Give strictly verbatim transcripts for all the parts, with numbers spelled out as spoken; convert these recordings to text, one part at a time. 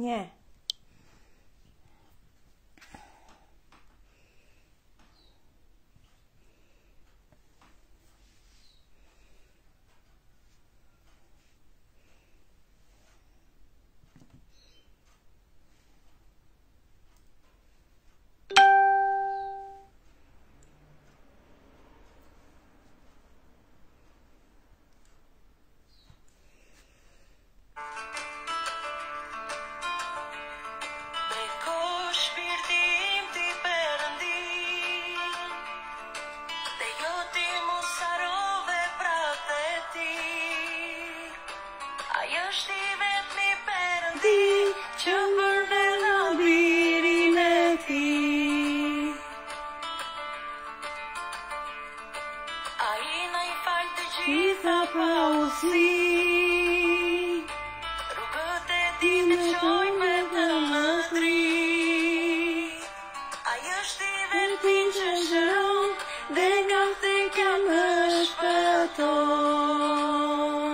Nie. Që mërë në birin e ti A i në i falë të gjitha pa usi Rrugët e ti në qojnë me të mëstri A i është i vetin që shëron Dhe nga të kam shpëton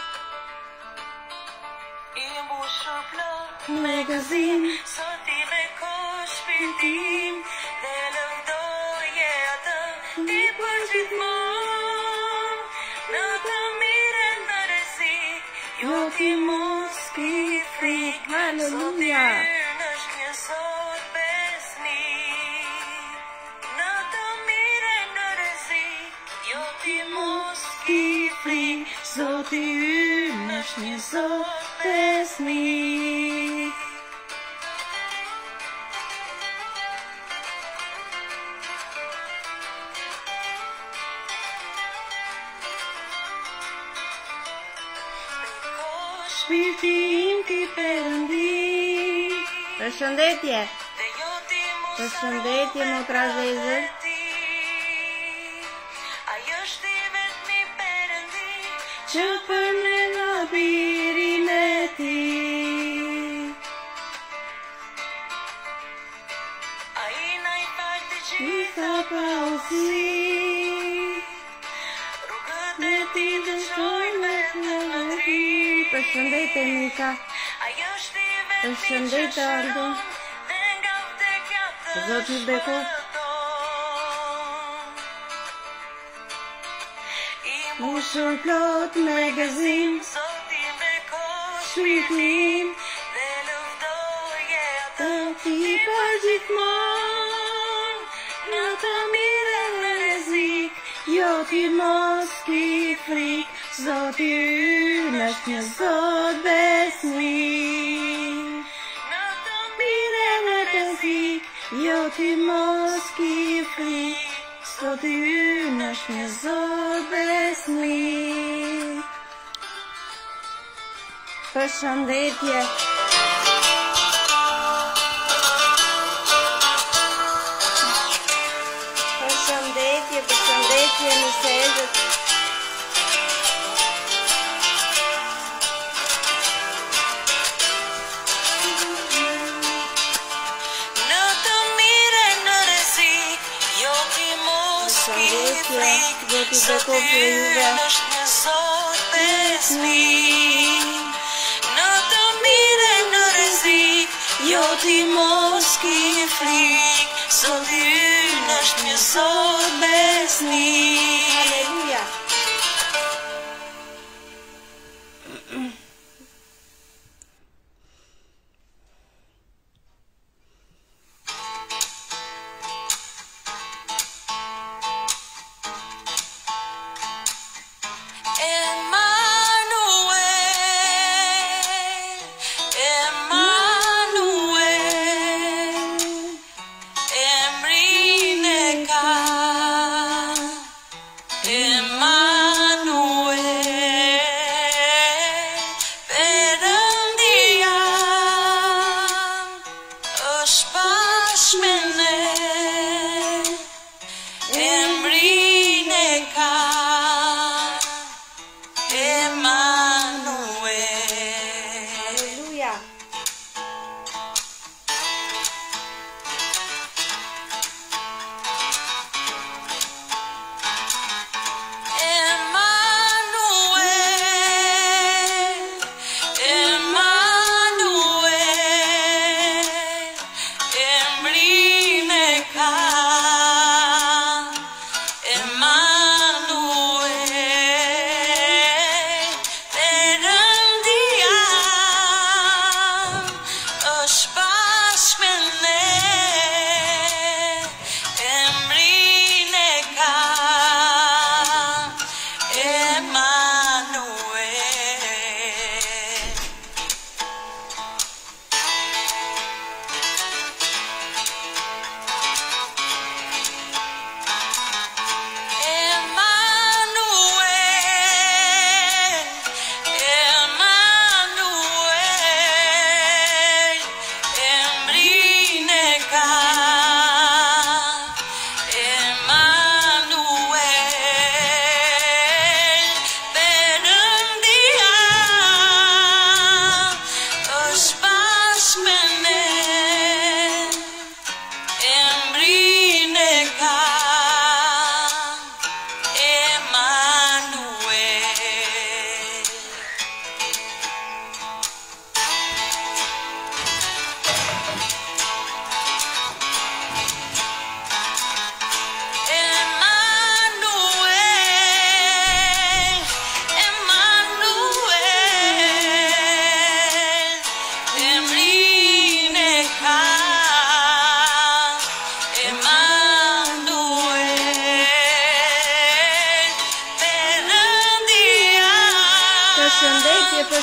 I mbushur plot Magazin Sot i me ko shpirtim Dhe lëvdoje atë Ti për gjithmon Në të mire në rezik Jo ti mos ki frik Sot i rnë është një sot besnik Në të mire në rezik Jo ti mos ki frik Sot i rnë është një sot besnik Shpirtim ti Perëndi Përshëndetje Përshëndetje motra Zezër Ajo është i vetmi Perëndi Që për ne në birin e ti A i në i falë të gjitha pa usi Rrugët e ti të shojnë me në mëri Përshëndetje Mika Përshëndetje Aldo Zoti Beko Mushur plot magazin Shpirtim Dhe lëvdoje atë Ti për gjithmon Në të mire në rezik Jo ti mos ki frik Zoti ynë është një zot besnik Në të mire në rezik Jo ti mos ki frik Zoti ynë është një zot besnik Përshëndetje Përshëndetje, përshëndetje në sejtët Sot i rnë është një sot besnik Në të mire në rezik Jo ti mos ki frik Sot i rnë është një sot besnik Halleluja Emmanuel, Emmanuel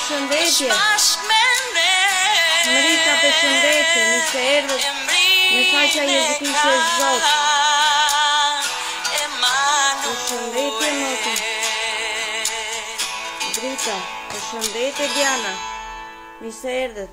përshëndetje. Mrika përshëndetje, mi se erdhët me faqja Jezu Krishti është Zot. Përshëndetje Moti. Drita, përshëndetje Diana, mi se erdhët.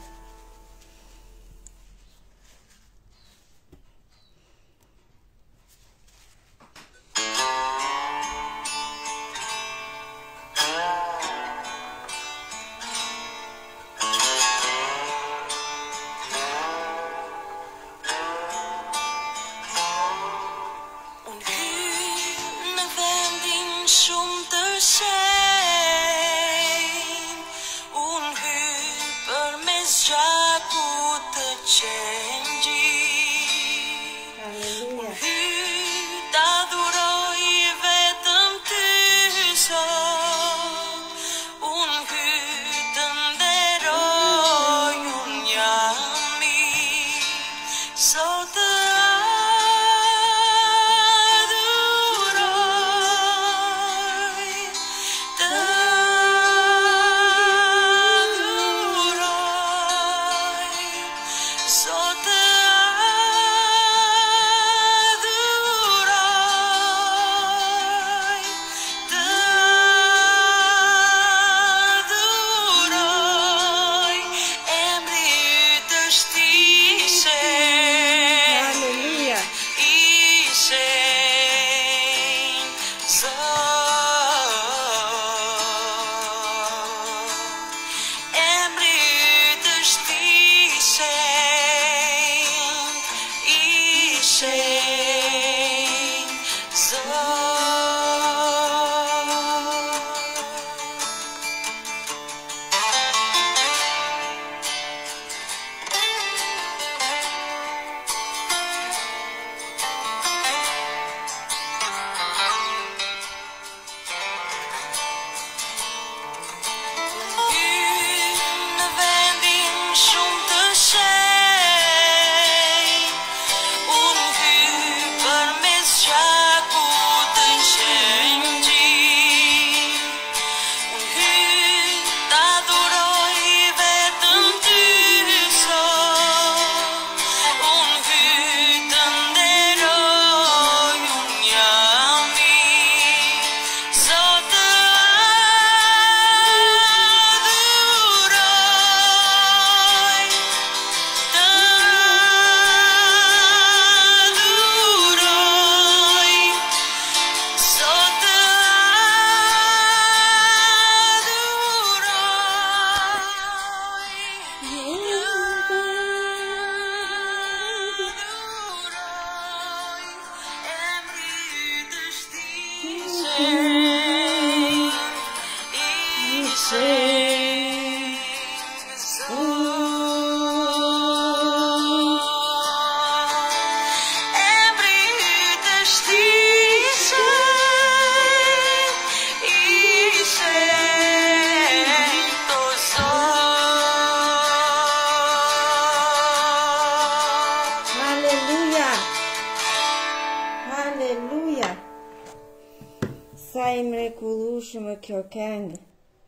Kjo këngë.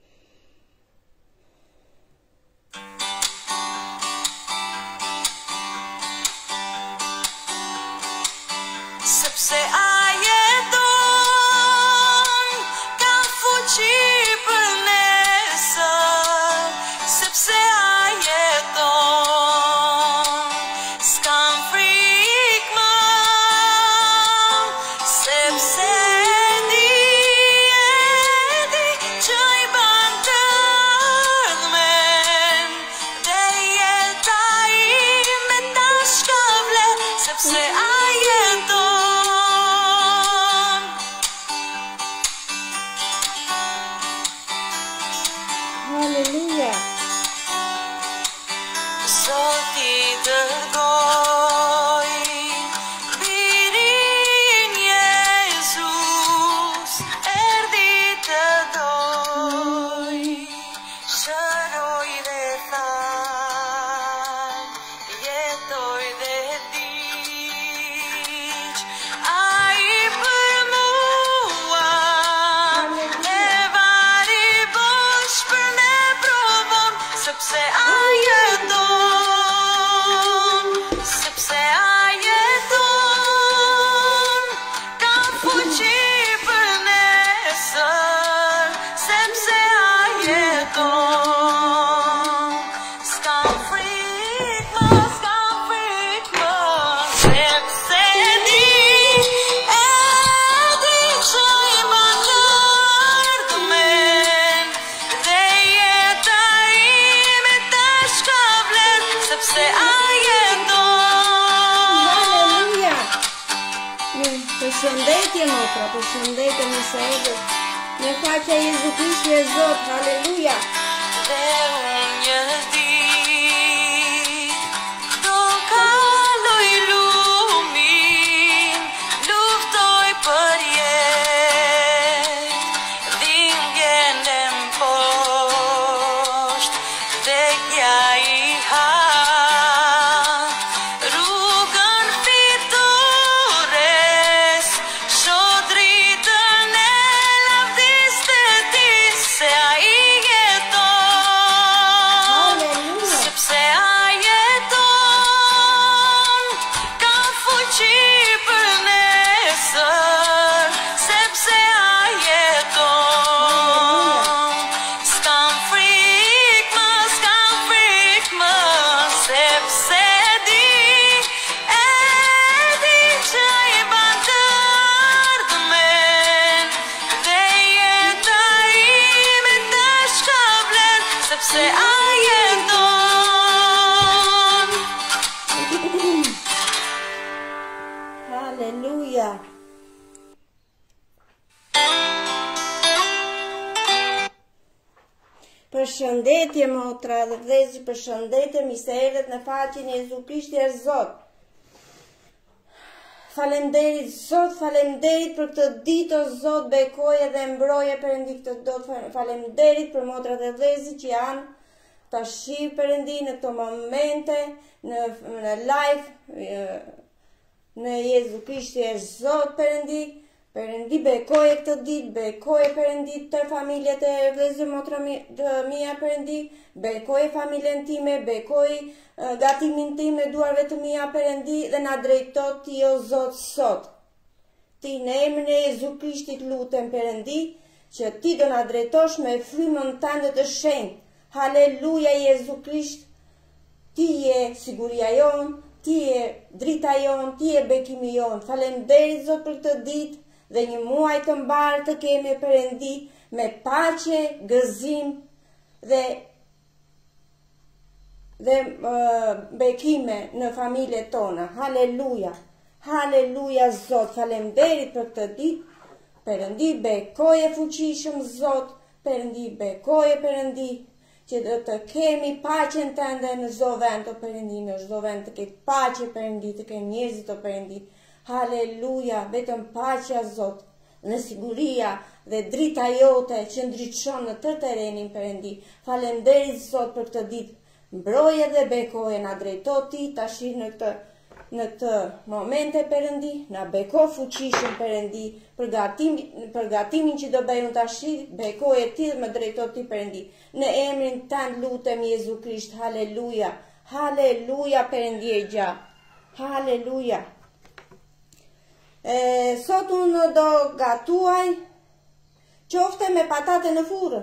Sepse ai jeton, ka fuqi për nesër. Sepse ai jeton, s'kam frikë më. Sepse sepse ai e Domn. Aleluia! Përshëndetje motra, përshëndetje në sërët. Me faqja Jezu Krishti e Zot, aleluja! Dhe unë një dit do kaloj lumin, luftoj për jetë, dhingjen e mposht, dhe kja i ha rrugën fitores, shodritën e lavdis të ti, se a i jeton, sepse a jeton, ka fuqi për nesër, sepse a jeton, s'kam frik më, s'kam frik më, sepse di, e di që i ban të ardhmen, dhe jeta ime të shkablen, sepse a jeton. Aleluja! Përshëndetje motra dhe vëllezër, përshëndetje, mi se erdhët në faqen e Jezu Krishti e Zot. Falemderit Zot, falemderit për këtë ditë o Zot, bekoje dhe mbroje Perëndi këtë ditë. Falemderit për motrat dhe vëllezërit që janë tashi Perëndi në këto momente, në, në live, në Jezu Krishti e Zot Perëndi. Perëndi bekoje këtë ditë, bekoje Perëndi të familjet e vëllezër motra mi, të mia Perëndi, bekoje familjen time, bekoje uh, gatimin tim me duarve të mia Perëndi dhe na drejto ti o Zot sot. Ti në emrin e Jezu Krishtit lutem Perëndi, që ti do na drejtosh me frymën tënde të shenjtë. Haleluja Jezu Krisht, ti je siguria jon, ti je drita jon, ti je bekimi jon. Faleminderit Zot për këtë ditë dhe një muaj të mbarë të kemi Perëndi me paqe, gëzim dhe dhe uh, bekime në familjet tona. Haleluja. Haleluja Zot. Faleminderit për këtë ditë. Perëndi bekoje fuqishëm Zot. Perëndi bekoje Perëndi që do të kemi paqen tënde në çdo vend o Perëndi, në çdo vend të ketë paqe Perëndi, të kenë njerëzit o Perëndi. Haleluja, vetëm paqja Zot, në siguria dhe drita jote që ndriçon në tërë terrenin Perëndi. Faleminderit Zot për këtë ditë. Mbroje dhe bekoje, na drejto ti tash në këtë në këtë momente Perëndi, na beko fuqishëm Perëndi, përgatimin përgatimin që do bëjmë tash, bekoje ti dhe më drejto ti Perëndi. Në emrin tënd lutem Jezu Krisht. Haleluja. Haleluja Perëndi e gjatë. Haleluja. E, sot unë do gatuaj qofte me patate në furrë.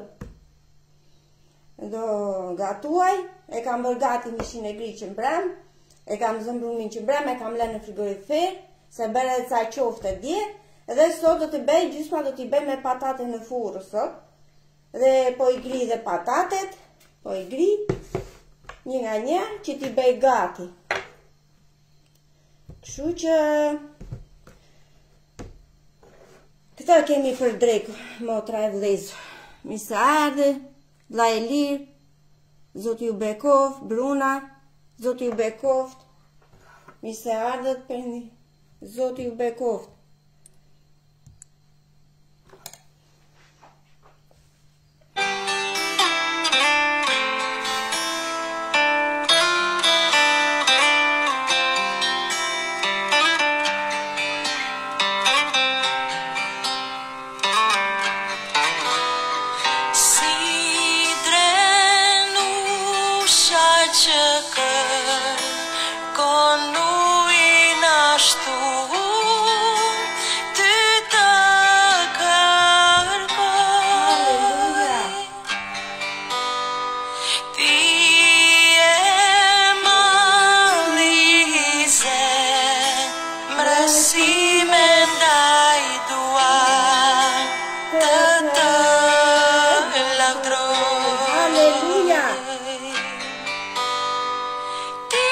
Do gatuaj, e kam bërë gati mishin e gri që mbrëm, e kam zëmbrumin që mbrëm, e kam lënë në frigorifer, se bërë edhe ca qofte dje, edhe sot do t'i bëj, gjysma do t'i bëj me patate në furrë sot, dhe po i gri dhe patatet, po i gri, një nga një, që t'i bëj gati. Kështu që këta kemi për drejkë, motra e vëllezër. Mi se ardhe, vlla e lirë, Zoti ju bekoft, Bruna, Zoti ju bekoft. Mi se ardhet Perëndi, Zoti ju bekoft. Ti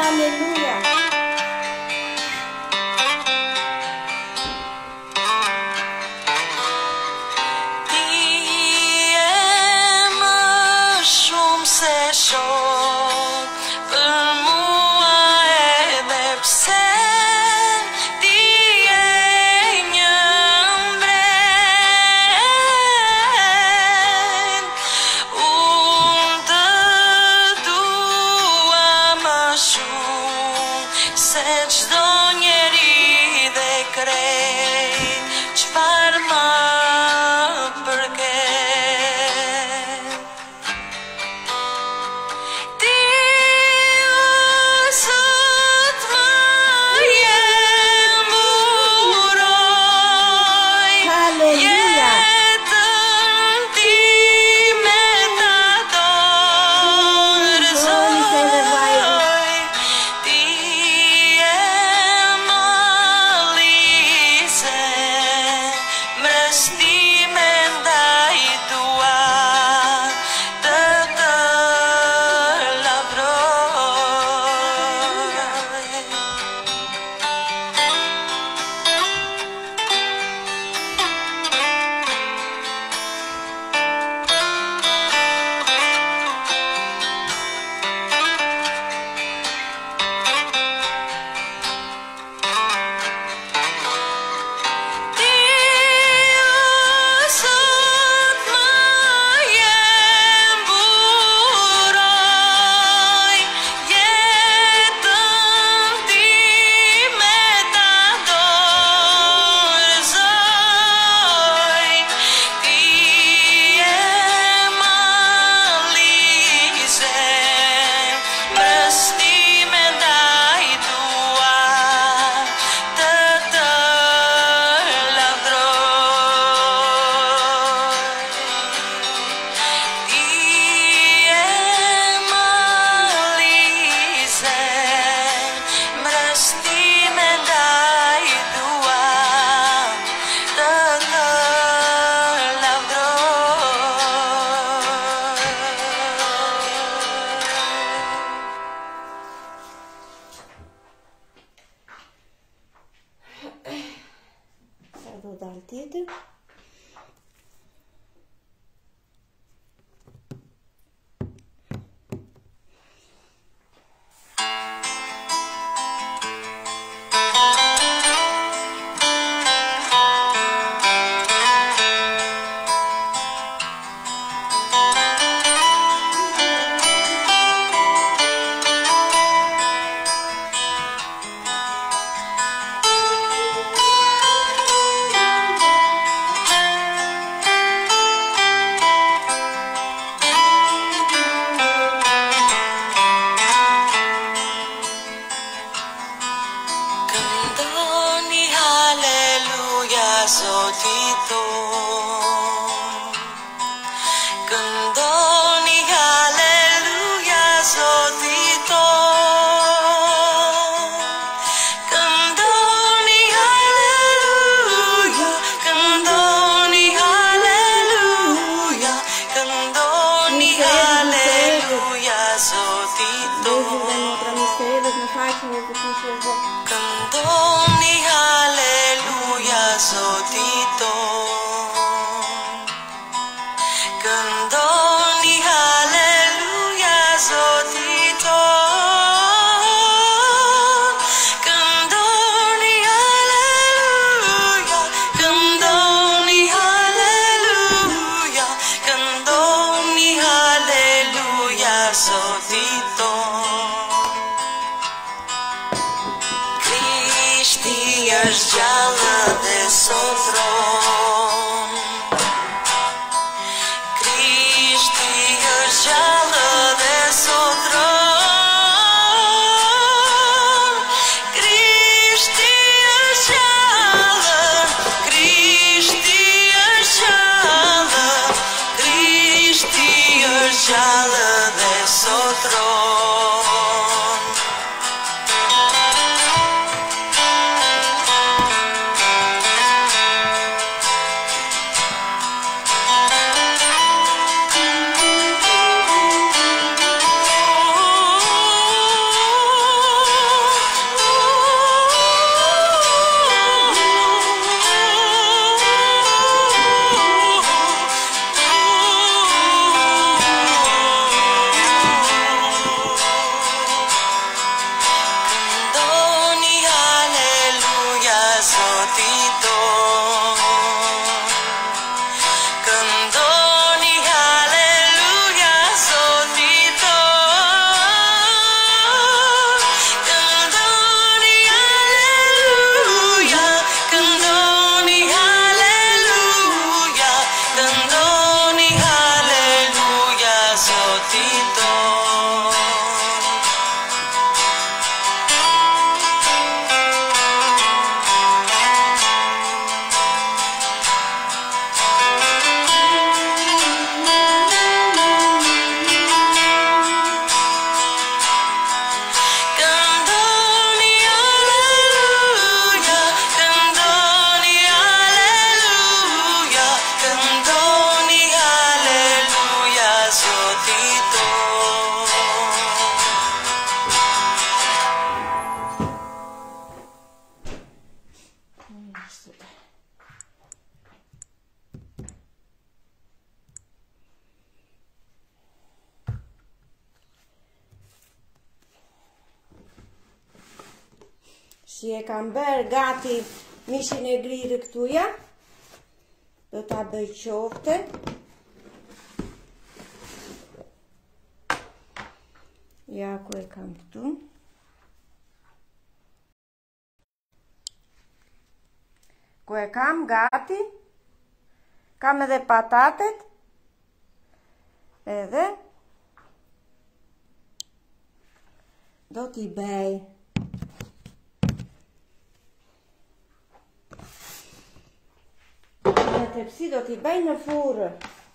Aleluia! Seć do njeri dhe krejt çfarë ma përket. Ti o Zot më jemburoj, Aleluia! jetën time ta dorëzoj. Ti e mallise, mrëstime ndaj tua, të të lavroj. Ti o Zot më jemburoj, jetën time ta dorëzoj. Ti e mallise, mrëstime ndaj tua, të të lavroj. Ti e mallise, mrëstime ndaj tua, të të lavroj. Sa do dal tjetër? Këndoni haleluja Zotit ton. Këndoni haleluja Zotit ton. Këndoni haleluja, këndoni haleluja, këndoni haleluja Zotit Beijo da ton. outra mistério, não faz meu porque Këndoni haleluja Zotit ton. Këndoni haleluja Zotit ton. Këndoni haleluja, këndoni haleluja, këndoni haleluja Zotit ton. Krishti është gjallë dhe sotron. Krishti është gjallë dhe sotron. Krishti është gjallë, Krishti është gjallë, Krishti është gjallë dhe sotron. Și e cam bërë gati mishin e grirë këtuja. Do ta bëj qofte. Ja ku e kam këtu. Ku e kam gati. Kam edhe patatet. Edhe do t'i bëj në tepsi, do t'i bëj në furrë.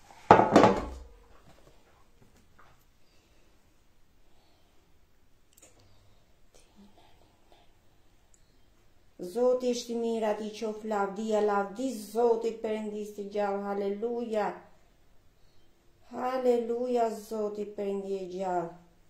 Zoti është i mirë, ati qof lavdia, lavdi Zotit Perëndis të gjallë, haleluja. Haleluja, Zoti Perëndi i gjallë.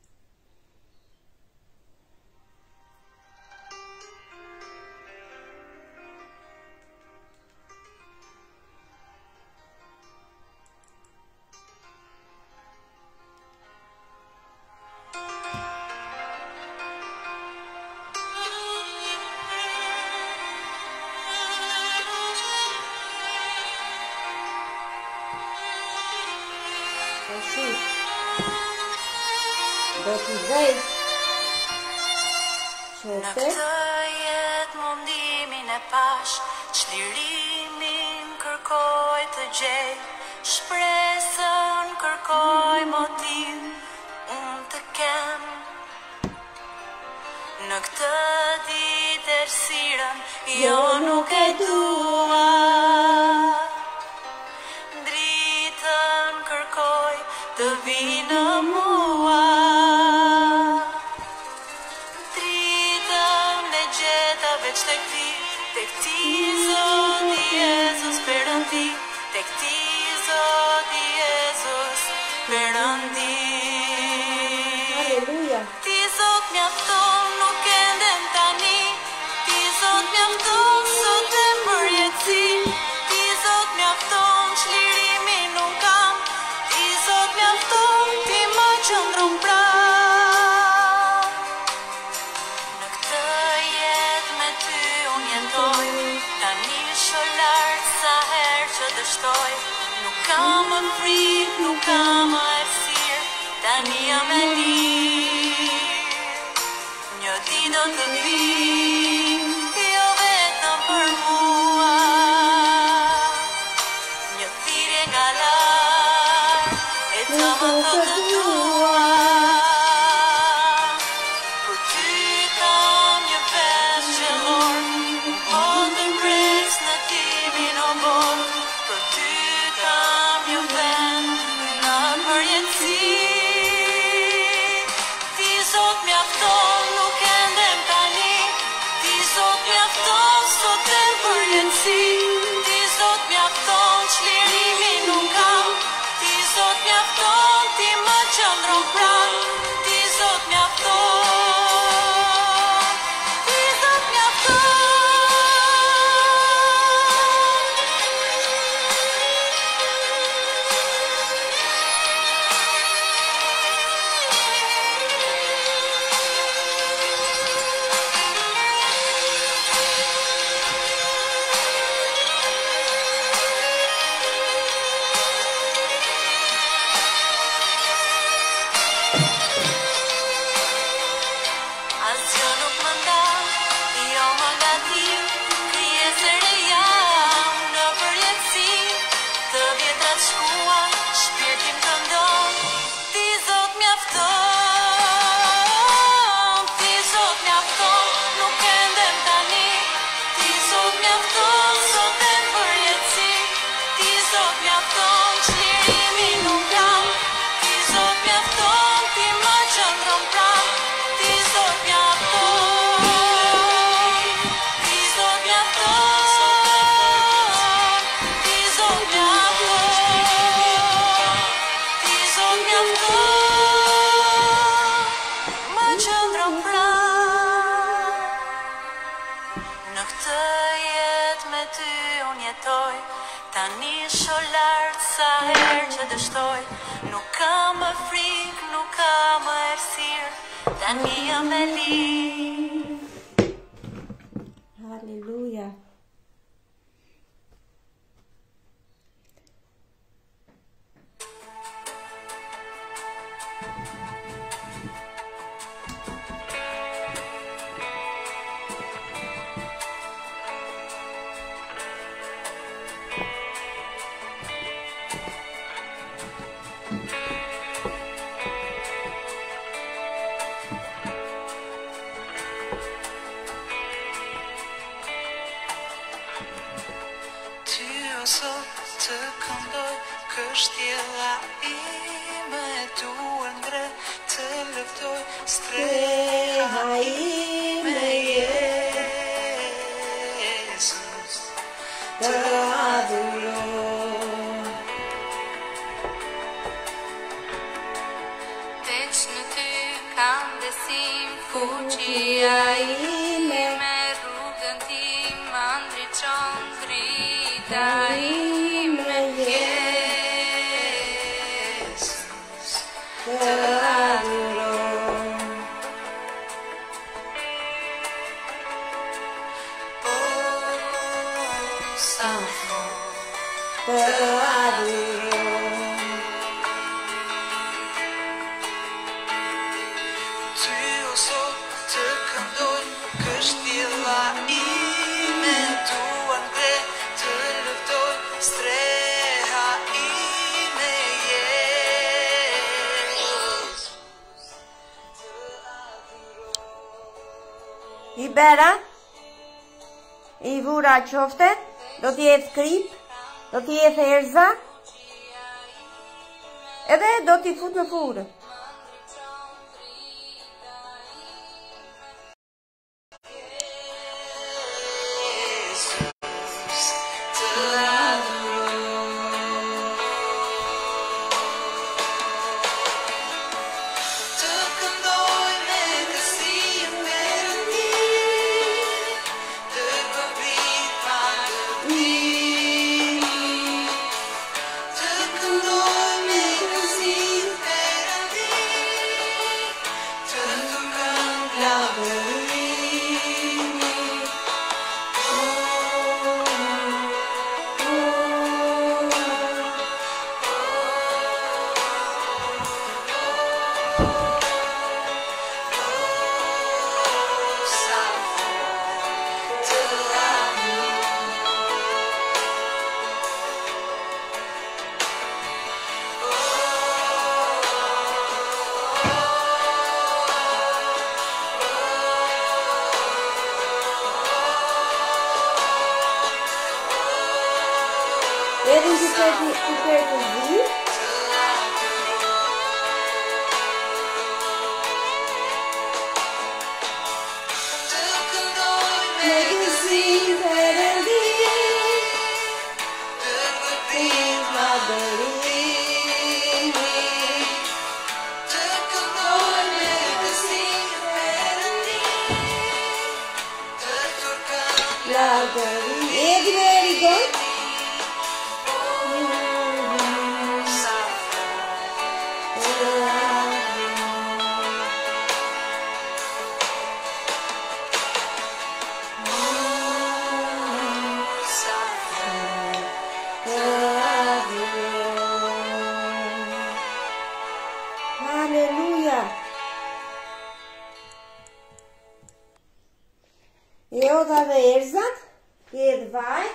Do t'i vej Në këtë jetë mundimin e pash, çlirimin kërkoj të gjej, shpresën kërkoj motiv, unë të kem. Në këtë ditë errësirën, jo nuk e dua, dritën kërkoj të vinë në mua. Tek ti, tek ti, Zoti Jezus Perëndi, tek ti, Zoti Jezus Perëndi. Aleluja. Ti Zot mjafton, nuk e ndem tani, ti Zot mjafton, sot e përjetësi, ti Zot mjafton, çlirimin nuk kam, ti Zot mjafton, ti më qëndron pranë. Nuk kam më frikë, nuk kam më errësirë, tani jam e lirë. Një ditë do të vijë, jo vetëm për mua, një thirrje nga lart, e të më thotë tua. Për ty kam një vesh qellor, po të pres në timin o bot. Për ty kam një vend në përjetësi, ti Zot mjafton, nuk e ndem tani, ti Zot mjafton, sot e përjetësi, ti Zot mjafton, çlirimin nuk kam, ti Zot mjafton, ti më qëndron pranë, ti Zot mjafton, ti Zot mjafton. Asgjë nuk më nda, jo më gativ, krijesër e jam në përjetësi, të vjetrat shkuan, shpirtim të ndon, ti Zot mjafton, ti Zot mjafton, nuk e ndem tani, ti Zot mjafton, sot e përjetësi, ti Zot mjafton, çlirimin nuk kam, ti Zot mjafton, ti më qëndron pranë, ti Zot mjafton, ti Zot mjafton, ti Zot mjafton, ti Zot mjafton, më qëndron pranë. Në këtë jetë me ty unë jetoj, tani sho lart sa herë që dështoj, nuk kam më frikë, nuk kam më errësirë, tani jam e lirë. Halleluja. Të këndoj kështjella ime, duar ngre të lëftoj streha ime, Jesus, të adhuroj. Veç në ty kam besim, fuqia ime, me rrugën tim andriqon drita ime, Jesus, të adhuroj. O, sa të adhuroj. Ty o Zot të këndoj kështjella ime, duar ngre të lëftoj streha ime, Jesus, të adhuroj. I bera, i vura qofte, do t'jetë krip, do t'jetë erza, edhe do t'i fut në furë. Edhe që të të të të zi. Me gëzim përëndi, të gëpim madërimi, të këndoj me gëzim përëndi, të turkën lagërimi. Edhe me rigon. Halleluja. Jo dhe dhe erzat, edhe vaj.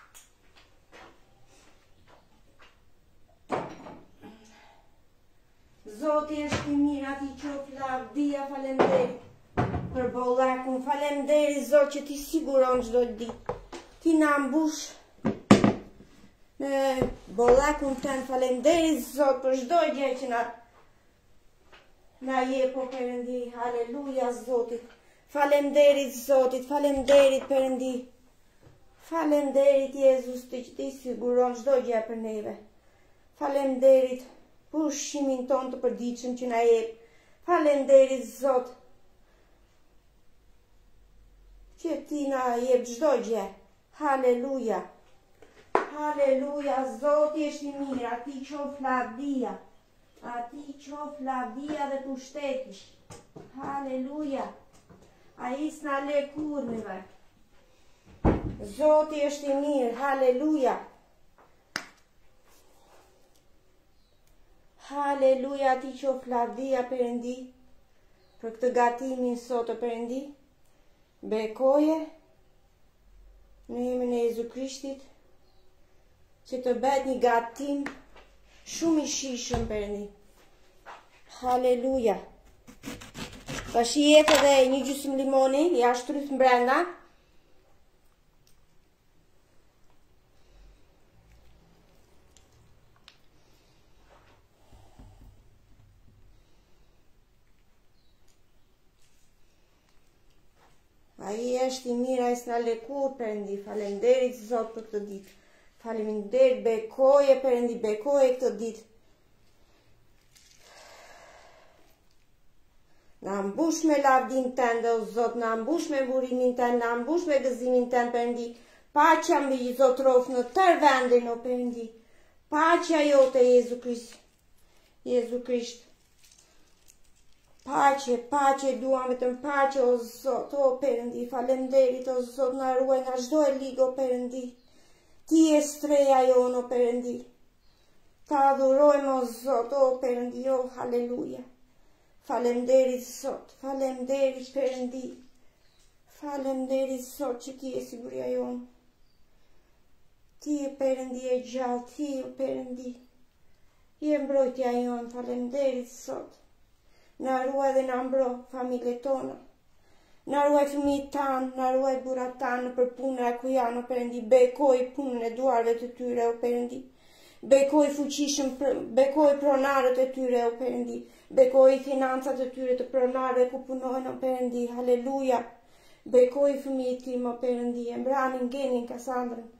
Zoti është i mirë, ati qoftë lavdia, faleminderit për bollakun, faleminderit Zot që ti siguron çdo ditë. Ti na mbush me bollakun tën, faleminderit Zot për çdo gjë që na na jep o Perëndi. Halleluja Zotit. Faleminderit Zotit, faleminderit Perëndi. Faleminderit Jezus ti që ti siguron çdo gjë për neve. Faleminderit për ushqimin ton të përditshëm që na jep. Faleminderit Zot që ti na jep çdo gjë. Halleluja. Halleluja, Zoti është i mirë, ati qoftë lavdia. Ati qoftë lavdia dhe pushteti. Halleluja. Ai s'na le kurrë. Zoti është i mirë, haleluja. Haleluja, ti qof lavdia Perëndi, për këtë gatimin sot o Perëndi, bekoje në emrin e Jezu Krishtit, që të bëhet një gatim shumë i shijshëm Perëndi. Haleluja. Tash i jep edhe një gjysmë limoni, ja shtryth mbrenda. Ai është i mirë, ai s'na lëkur Perëndi. Faleminderit Zot për këtë ditë. Faleminderit, bekoje Perëndi, bekoje këtë ditë. Na mbush me lavdin tënde, o Zot, na mbush me burimin tënd, na mbush me gëzimin tënd Perëndi. Paqja mbi Zotrof në tërë vendin o Perëndi. Paqja jote Jezu Krisht. Jezu Krisht. Pace, pace, duam vetëm pace, o Zot, o Perëndi, falenderit, o Zot, na ruaj nga çdo e ligë, o Perëndi. Ti je streja jonë, o Perëndi. Ta adhurojmë, o Zot, o Perëndi, o haleluja. Falenderit, Zot, falenderit, Perëndi. Falenderit, Zot, që ti je siguria jonë. Ti je Perëndi e gjallë, ti je Perëndi. Je mbrojtja jonë, falenderit, Zot. Na ruaj dhe na mbro familjet tona. Na ruaj fëmijët tanë, na ruaj burrat tanë për puna ku janë o Perëndi. Bekoj punën e duarve të tyre o Perëndi. Bekoj fuqishëm, bekoj pronarët e tyre o Perëndi. Bekoj financat e tyre të pronarëve ku punojnë o Perëndi. Haleluja. Bekoj fëmijët tim o Perëndi. E mbranin Genin, Kasandrën.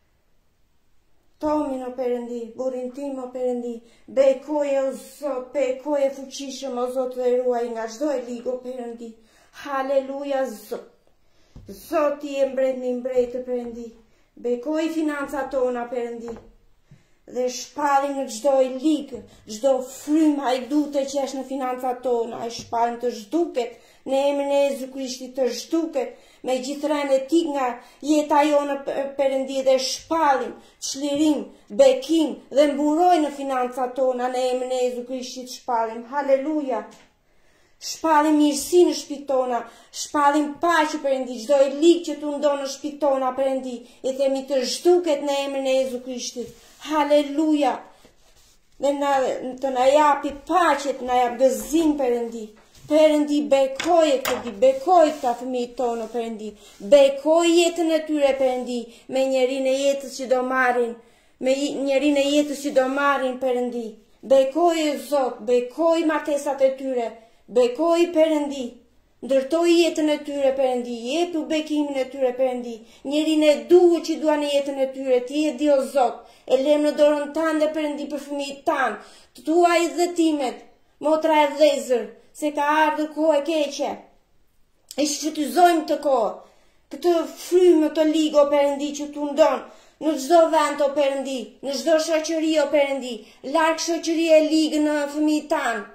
Tomin o Perëndi, burin tim o Perëndi, bekoje o Zot, bekoje fuqishëm o Zot dhe ruaj nga çdo e ligë o Perëndi. Haleluja Zot. Zoti e mbretni mbretë Perëndi. Bekoj financat tona Perëndi. Dhe shpallim në çdo e ligë, çdo frymë hajdute që është në financat tona, ai shpallim të zhduket në emrin e Jezu Krishtit, të zhduket me gjithë rëndëtik nga jeta jonë Perëndi dhe shpallim, çlirim, bekim dhe mburoj në financat tona në emrin e Jezu Krishtit shpallim. Haleluja. Shpallim mirësi në shtëpitë tona, shpallim paqe Perëndi, çdo e ligë që tu ndon në shtëpitë tona Perëndi, i themi të zhduket në emrin e Jezu Krishtit. Haleluja. Dhe na, të na japi paqe, të na jap gëzim Perëndi. Perëndi, bekoje këtë, bekoj këta fëmijët tonë, Perëndi. Bekoj jetën e tyre, Perëndi, me njerinë e jetës që do marrin, me njerinë e jetës që do marrin, Perëndi. Bekoj Zot, bekoj martesat e tyre, bekoj Perëndi. Ndërtoj jetën e tyre, Perëndi, jepu bekimin e tyre, Perëndi. Njerinë e duhur që duan në jetën e tyre, ti e di o Zot. E lëm në dorën tënde, Perëndi, për fëmijët tanë, të tuaj dhe timet, motra e vëllezër, se ka ardhur kohë e keqe. E shfrytëzojmë të kohë, këtë frymë të ligë o Perëndi që tu ndon në çdo vend o Perëndi, në çdo shoqëri o Perëndi, larg shoqëria e ligë në fëmijët tanë.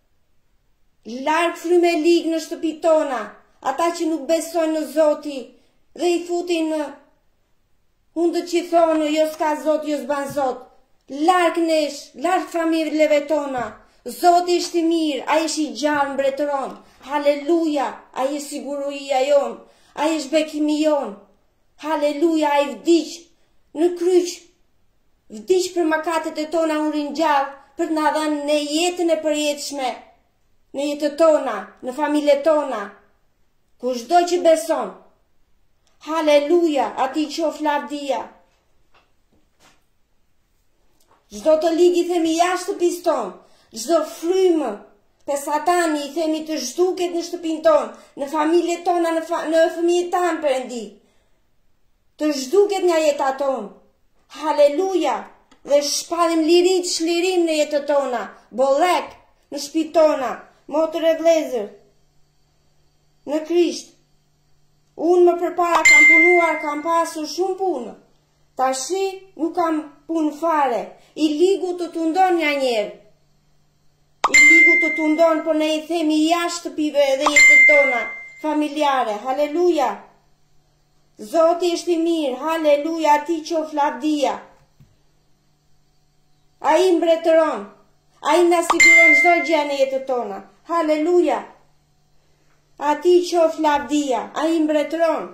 Larg frymë e ligë në shtëpitë tona, ata që nuk besojnë në Zoti dhe i futin në hundët që thonë jo s'ka Zot, jo s'ban Zot. Larg nesh, larg familjeve tona. Zoti është i mirë, ai është i gjallë mbretëron. Haleluja, ai është siguria jon, ai është bekimi jon. Haleluja, ai vdiq në kryq. Vdiq për mëkatet e tona, u ringjall për të na dhënë në jetën e përjetshme, në jetën tona, në familjet tona. Kushdo që beson. Haleluja, ati qof lavdia. Çdo të ligë i themi jashtë piston. Çdo frymë të satani i themi të zhduket në shtëpinë tonë, në familjet tona, në, fa, në fëmijët tanë Perëndi. Të zhduket nga jeta tonë. Haleluja. Dhe shpallim liri, çlirim në jetën tona, bollek në shtëpitë tona, motër e vëllezër. Në Krisht. Unë më përpara kam punuar, kam pasur shumë punë. Tashi nuk kam punë fare. I ligu të të ndon një njerë. I ligu të të ndon, por ne i themi jashtë shtëpive dhe jetët tona familjare. Haleluja. Zoti është i mirë, haleluja, ti qof lavdia. A i mbretëron, a i nga siguron çdo gjë në jetën tona, haleluja. A ti qof lavdia, a i mbretëron.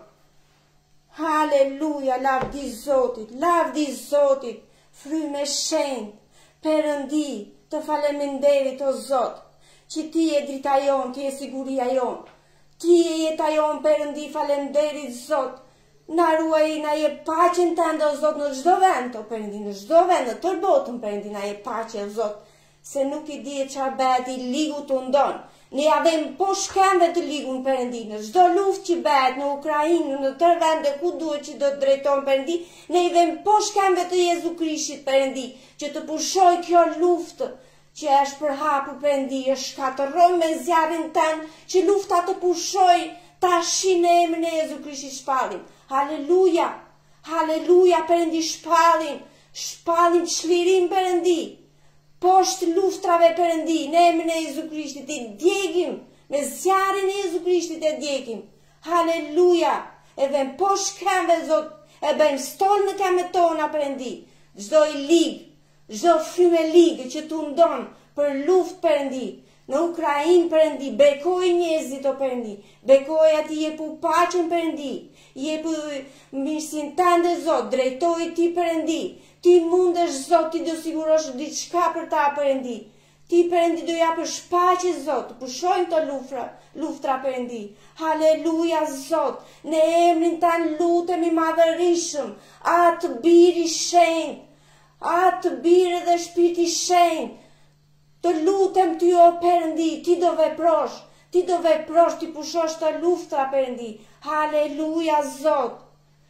Haleluja, lavdi Zotit, lavdi Zotit, fryme shenjtë, Perëndi, të faleminderit o Zot, që ti e drita jon, ti e siguria jon, ti e jeta jon, Perëndi, faleminderit Zot, na ruaj, na jep paqen tënde o Zot në çdo vend, o Perëndi, në çdo vend, në tërë botën, Perëndi, na jep paqe o Zot, se nuk i di çfarë bëhet, i ligu të ndon. Ne avem po shkemve të ligun, Perëndi, në çdo luftë që bëhet në Ukrainë, në tërë vende ku duhet që do të drejton, Perëndi, ne i vem po shkemve të Jezu Krishtit, Perëndi, që të pushoj kjo luftë që është përhapur, Perëndi, e shkatërron me zjarrin tën, që lufta të pushoj tashi në emrin e Jezu Krishtit shpallim. Haleluja, haleluja, Perëndi, shpallim, shpallim çlirim, Perëndi. Poshtë luftrave, Perëndi, në emrin e Jezu Krishtit i djegim, me zjarrin e Jezu Krishtit e djegim. Haleluja, e vëm poshtë këmbëve, Zot, e bëjmë stol në këmbët tona, Perëndi. Çdo i lig, çdo frymë ligë që tu ndon për luftë, Perëndi, në Ukrainë, Perëndi, bekoj njerëzit o Perëndi, bekoj ati jepu paqen, Perëndi, jepu mirësinë tënde, Zot, drejtoj ti, Perëndi. Ti mundesh, Zot, ti do sigurosh diçka për ta, Perëndi. Ti, Perëndi, do japësh paqe, Zot, pushojnë të luftra, luftra, Perëndi. Haleluja, Zot, në emrin tan lutemi madhërisëm, atë biri shenjtë, atë biri dhe shpirti shenjtë, të lutem ty o Perëndi, ti do veprosh, ti do veprosh, ti pushosh të luftra, Perëndi. Haleluja, Zot,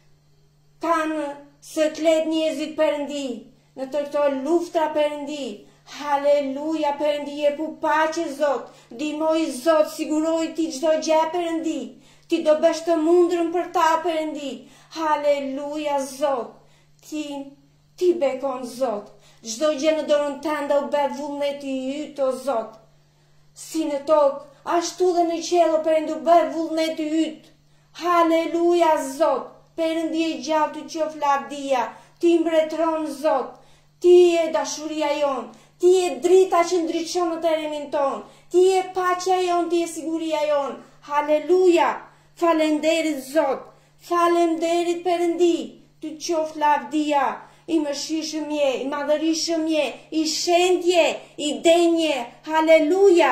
kanë se të let njerëzit, Perëndi, në të këto luftra, Perëndi. Haleluja, Perëndi, jepu paqe, Zot, ndihmoj, Zot, siguroj ti çdo gjë, Perëndi, ti do bësh të mundrën për ta, Perëndi. Haleluja, Zot, ti, ti bekon, Zot, çdo gjë në dorën tënde u bëhet vullneti yt, o Zot, si në tokë, ashtu dhe në qiell, Perëndi, u bëhet vullneti yt. Haleluja, Zot, Perëndi e gjallë, ty qof lavdia, ti mbretëron, Zot, ti e dashuria jon, ti e drita që ndriçon në terrenin ton, ti e paqja jon, ti e siguria jon. Haleluja, falenderit Zot, falenderit Perëndi, ty qof lavdia, i mëshirshëm je, i madhërisëm je, i shenjtë je, i denj je. Haleluja,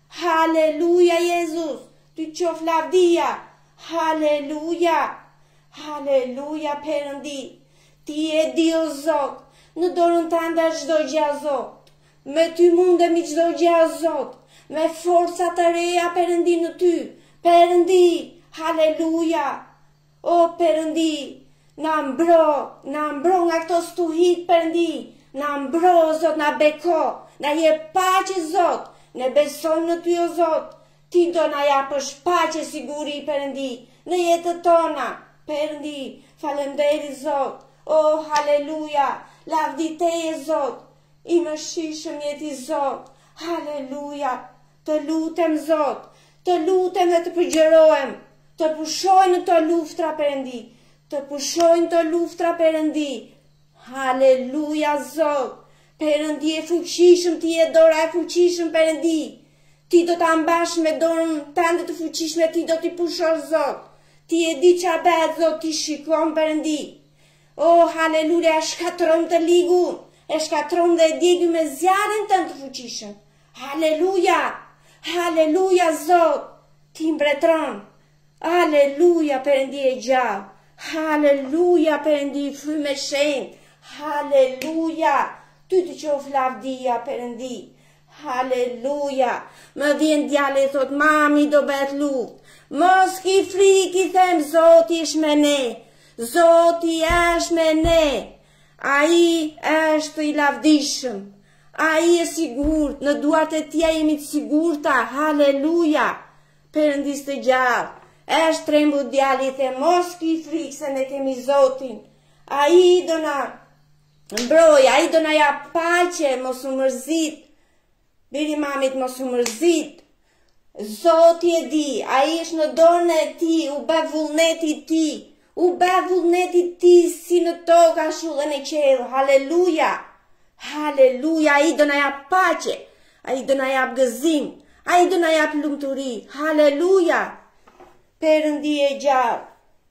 haleluja Jezus, ty qof lavdia, haleluja. Haleluja, Perëndi, ti e di o Zot, në dorën tënde çdo gjë, Zot, me ty mundemi çdo gjë, Zot, me forca të reja, Perëndi, në ty, Perëndi, haleluja, o Perëndi, na mbro, na mbro nga këto stuhit, Perëndi, na mbro, Zot, na beko, na jep paqe, Zot, ne besojmë në ty, o Zot, ti do na japësh paqe, siguri, Perëndi, në jetën tona. Perëndi, falenderit Zot, oh, haleluja, lavdi teje, Zot, i mëshirshëm je ti, Zot, haleluja, të lutem, Zot, të lutem dhe të përgjërohem, të pushojnë të luftra, Perëndi, të pushojnë të luftra, Perëndi, haleluja, Zot, Perëndi e fuqishëm, ti e dora e fuqishëm, Perëndi, ti do të ambash me dorën tënde të fuqishme, ti do t'i pushosh, Zot. Ti e di çfarë bëhet, Zot, ti shikon, Perëndi. Oh, haleluja, e shkatron të ligun, e shkatron dhe e djegim me zjarrin tënd të fuqishëm. Haleluja, haleluja, Zot, ti mbretëron. Haleluja, Perëndi e gjallë. Haleluja, Perëndi, frymë e shenjtë. Haleluja, ty të qof lavdia, Perëndi. Haleluja, më vjen djali e thot, mami do bëhet luftë. Mos ki friki, them, Zoti është me ne, Zoti është me ne, ai është i lavdishëm, ai e sigurt, në duart e tij jemi të sigurta, haleluja, Perëndis të gjallë, është trembu djali, them, mos ki frikë, se ne kemi Zotin, ai do na mbroj, ai do na jap paqe, mos u mërzit, biri mamit mos u mërzit. Zoti e di, ai është në dorën e ti, u bë vullneti ti, u bë vullnetit ti si në tokë ashtu dhe në qelë. Haleluja, haleluja, a i do na jap paqe, a i do na jap gëzim, a i do na jap lumturi. Haleluja, Perëndi e gjallë.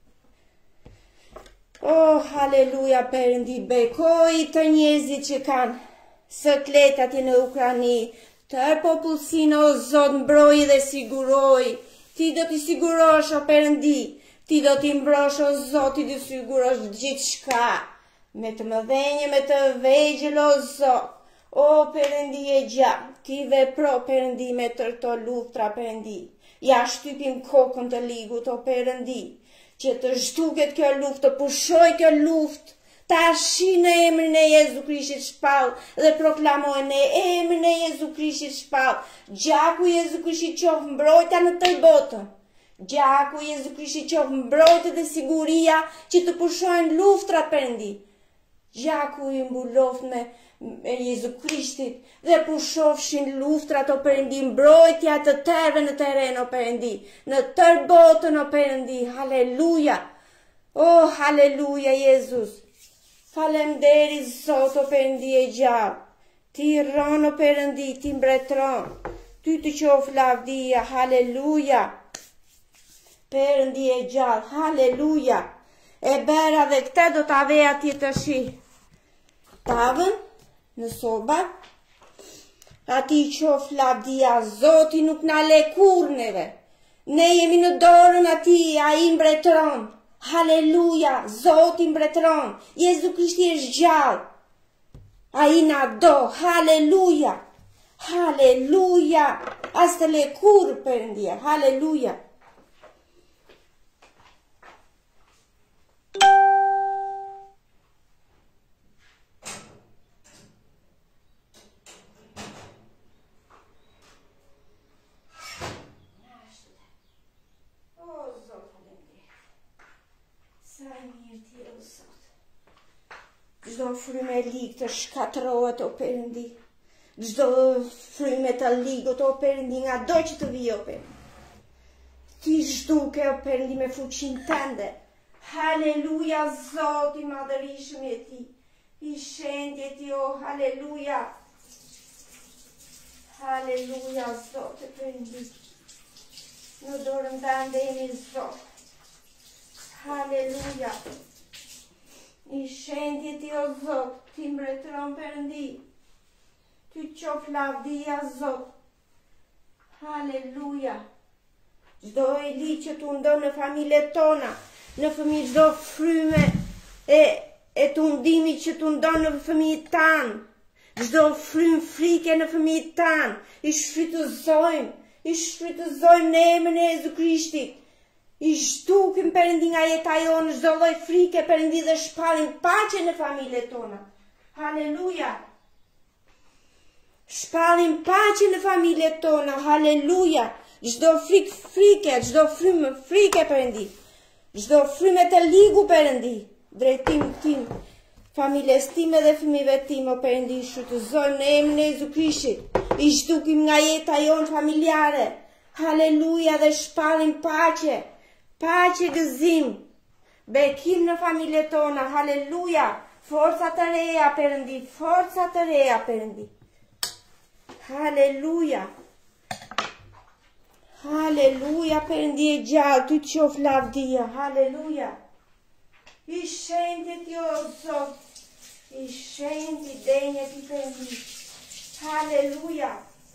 Oh, haleluja, Perëndi, bekoj të njerëzit që kanë sëklet atje në Ukraini, tërë popullsinë, o Zot, mbroj dhe siguroj. Ti do t'i sigurosh, o Perëndi, ti do t'i mbrosh, o Zot, ti do t'i sigurosh gjithë shka, me të mëdhenje, me të vegjël, o Zot. O Perëndi e gjallë, ti vepro, Perëndi, me tërto luftra, Perëndi. Ja shtypim kokën të ligut, o Perëndi, që të zhduket kjo luft, të pushoj kjo luft, ta shi në emrin e Jezu Krishtit shpall dhe proklamoj në emrin e Jezu Krishtit shpall. Gjaku Jezu Krishtit qoftë mbrojtja në tërë botën. Gjaku Jezu Krishtit qoftë mbrojtja dhe siguria që të pushojnë luftrat, Perëndi. Gjaku i mbuloft me me Jezu Krishtit dhe pushofshin luftrat, o Perëndi, mbrojtja të tërëve në teren, o Perëndi, në tërë botën, o Perëndi. Haleluja, oh, haleluja, Jezus. Falemderit, Zot, o Perëndi e gjallë. Ti rron, o Perëndi, ti mbretron. Ty të qof lavdia, haleluja. Perëndi e gjallë, haleluja. E bera dhe këte do të aveja ti të shi tavën në soba, ati qof lavdia, Zoti nuk na le kur neve. Ne jemi në dorën ati, a i mbretron. Haleluja, Zoti mbretron. Jezu Krishti është gjallë. A i na do, haleluja. Haleluja. As të le kur, Perëndia, haleluja. Çdo frymë e ligë të shkatërrohet, o Perëndi. Çdo frymë të ligut, o Perëndi, nga do që të vijë, o Perëndi. Ti zhduke, o Perëndi, me fuqinë tënde. Haleluja, Zoti i madhërisëm je ti. I shenjtë je ti, o haleluja. Haleluja, Zoti Perëndi. Në dorën tënde jemi, Zot. Haleluja. I shenjtë ti, o Zot, ti mbretëron, Perëndi. Ty qof lavdia, Zot. Haleluja. Çdo e li që të ndon në familjet tona, në fëmijë, çdo fryme e, e të ndimit që të ndon në fëmijët tanë, çdo frymë frike në fëmijët tanë, i shfrytëzojmë, i shfrytëzojmë në emrin e Jezu Krishtit. I shtukim, Perëndi, nga jeta jonë çdo lloj frike, Perëndi, dhe shpalim paqe në familjet tona. Haleluja. Shpalim paqe në familjet tona. Haleluja. Çdo frik frike, çdo frymë frike, Perëndi. Çdo frymë të ligu, Perëndi, drejtim tim, familjes time dhe fëmijëve tim, o Perëndi, shfrytëzojmë në emrin e Jezu Krishtit. I shtukim nga jeta jonë familjare. Haleluja, dhe shpalim paqe. Paqe, gëzim, bekim në familjet tona, haleluja, forca të reja, Perëndi, forca të reja, Perëndi. Haleluja. Haleluja, Perëndi e gjallë, ty të qof lavdia, haleluja. I shenjtë ti, o Zot, i shenjtë i denjë ti, Perëndi. Haleluja.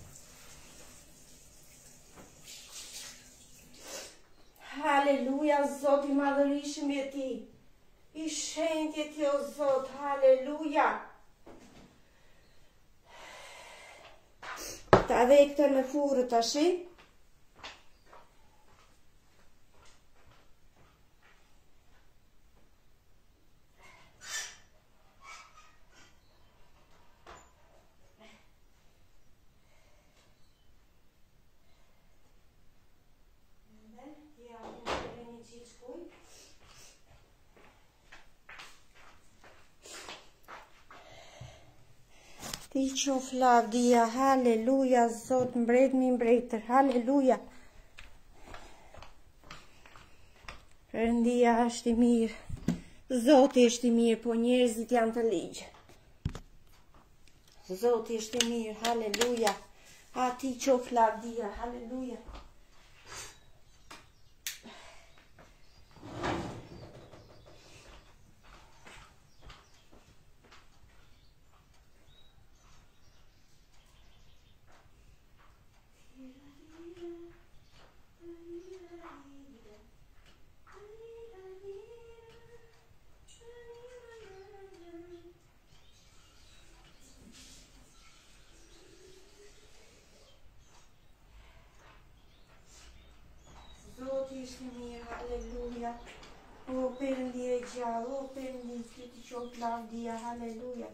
Haleluja, Zot i madhërisëm je ti. I shenjtë je ti, o Zot, haleluja. Ta dhe këtë në furë të shi. Ti qof lavdia, haleluja, Zot mbret mi mbretër, haleluja. Perëndia është i mirë. Zoti është i mirë, po njerëzit janë të ligjë. Zoti është i mirë, haleluja. A ti qof lavdia, haleluja. Zoti është i mirë, haleluja. O Perëndi e gjallë, o Perëndi, ti të qof lavdia, haleluja.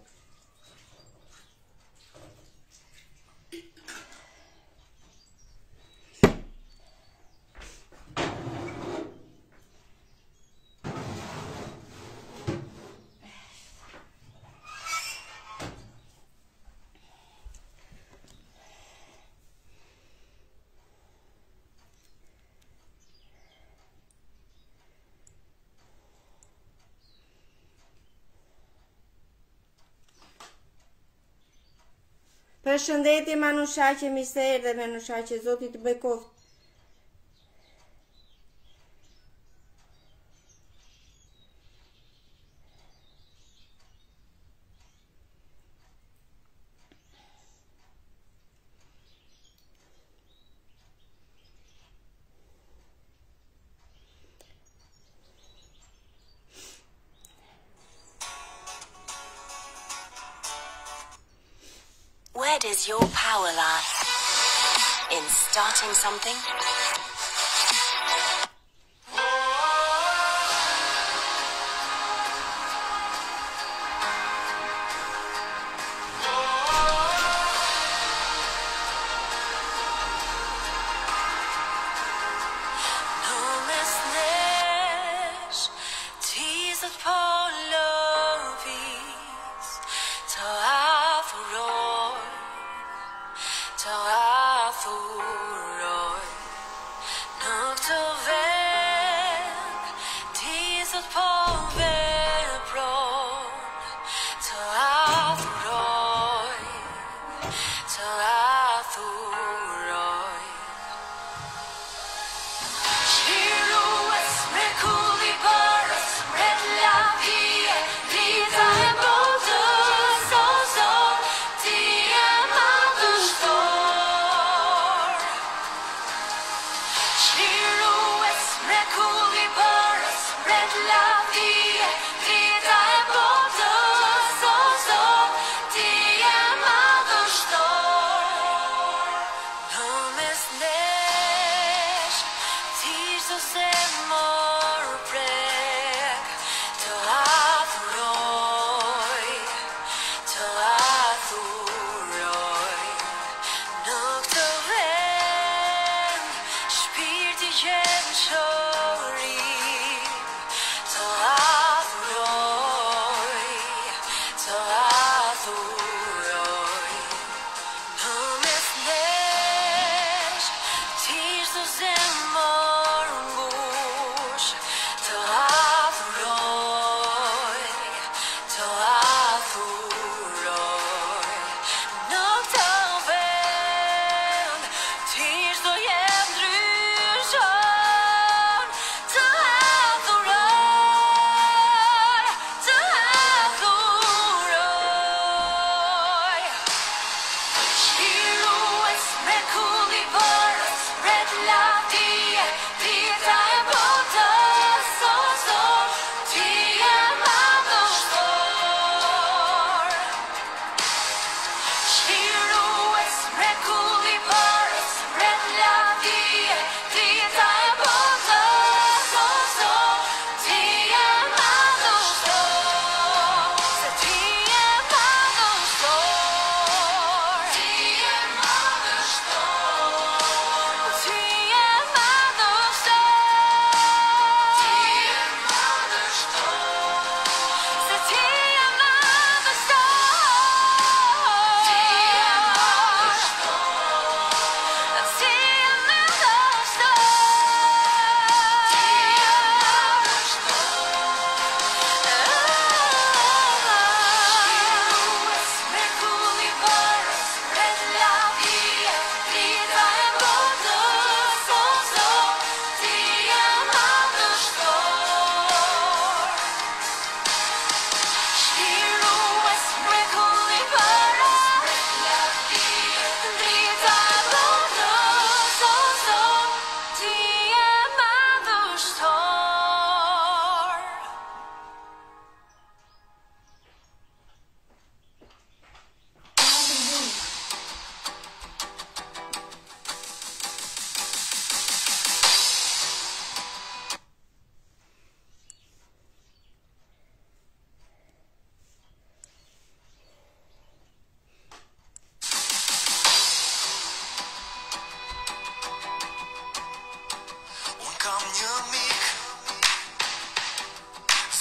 Përshëndetje Manushaqe Miser dhe Manushaqe, Zoti të bëj koft. Where does your power lie? In starting something?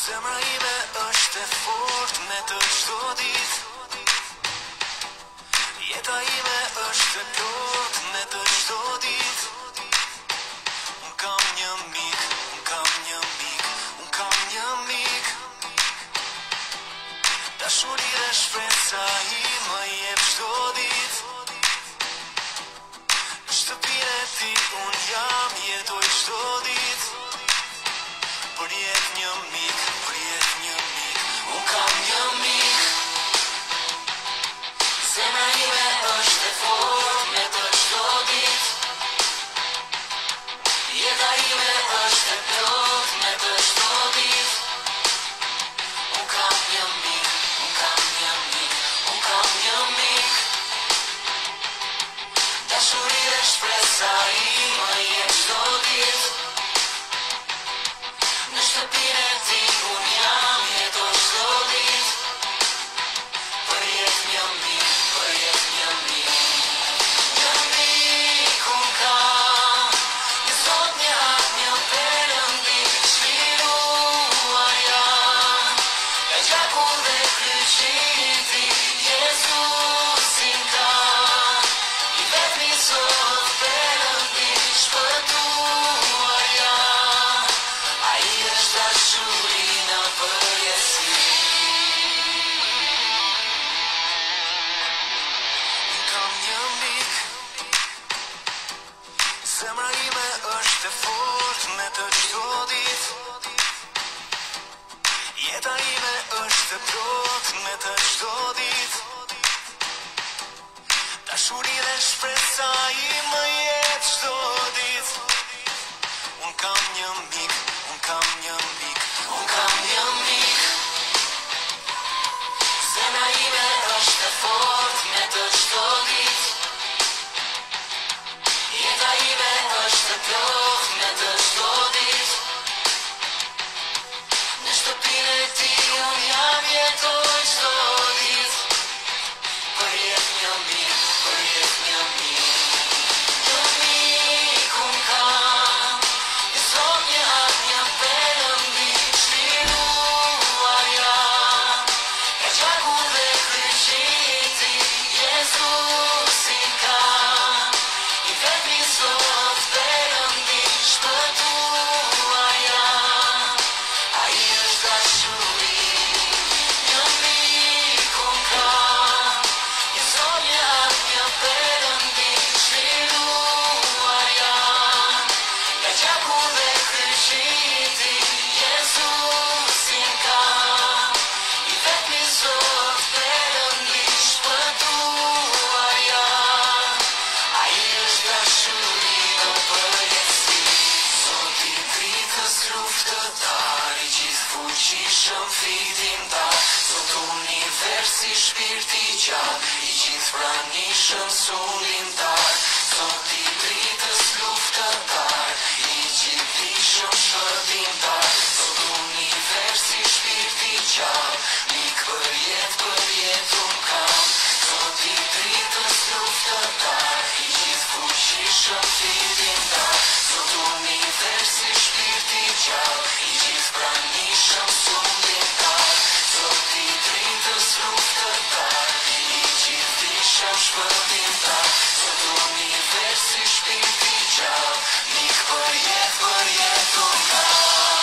Zemra ime është e fort me të çdo ditë. Jeta ime është e plot me të çdo ditë. Unë kam një mik, unë kam një mik, unë kam një mik. Dashuri dhe shpresa i më jep çdo ditë. Në shtëpinë e ti unë jam, jetoj çdo ditë. Për jetë një mik, për jetë një mik, unë kam një mik. Zemra ime është e fort me të çdo ditë. Jeta ime është e plot me të çdo ditë. Unë kam një mik, unë kam një mik, unë kam një mik. Dashuri dhe shpresa ime jep çdo ditë. Në shtëpinë e ti unë jam, jetoj çdo ditë. Për jetë një mik, për jetë një mik. Një mik unë kam, një Zot, një atë, një Perëndi, çliruar jam. Nga gjaku dhe kryqi i tij, Jezusin kam. I vetmi Zot, Perëndi, shpëtuar jam. Ai është dashuri në përjetësi. Unë kam një mik. Zemra ime është e fort me të çdo ditë. Jeta ime është e plot me të çdo ditë. Dashuri dhe shpresa ime jep çdo ditë. Unë kam një mik, unë kam një mik, unë kam një mik. Zemra ime është e fort me të çdo ditë. Jeta ime është e plot me të çdo ditë. Në shtëpinë e ti unë jam, jetoj çdo ditë. Për jetë një mik, për jetë një mik. Një mik unë kam, një Zot, një atë, një Perëndi, çliruar jam. Nga gjaku dhe kryqi i tij, Jezusin kam. I vetmi Zot, Perëndi, shpëtuar jam. Ai është dashuri, një mik unë kam. Një Zot, një atë, një Perëndi, çliruar jam. Nga gjaku dhe kryqi i tij, Jezusin kam. I vetmi Zot, Perëndi, shpëtuar jam. Ai është dashuri në përjetësi. Zoti i dritës luftëtar, i gjithfuqishëm fitimtar. Zot universi shpirti gjallë, i gjithpranishëm sullimtar. Zoti i dritës luftëtar, i gjithdijshëm shpëtimtar. Zot universi shpirti gjallë, mik për jetë, për jetë unë kam. Zot i dritës luftëtar, i gjithfuqishëm fitimtar. Zot universi shpirti gjallë, i gjithpranishëm sullimtar. Zot i dritës luftëtar, i gjithdijshëm shpëtimtar. Zot universi shpirti gjallë, mik për jetë, për jetë unë kam.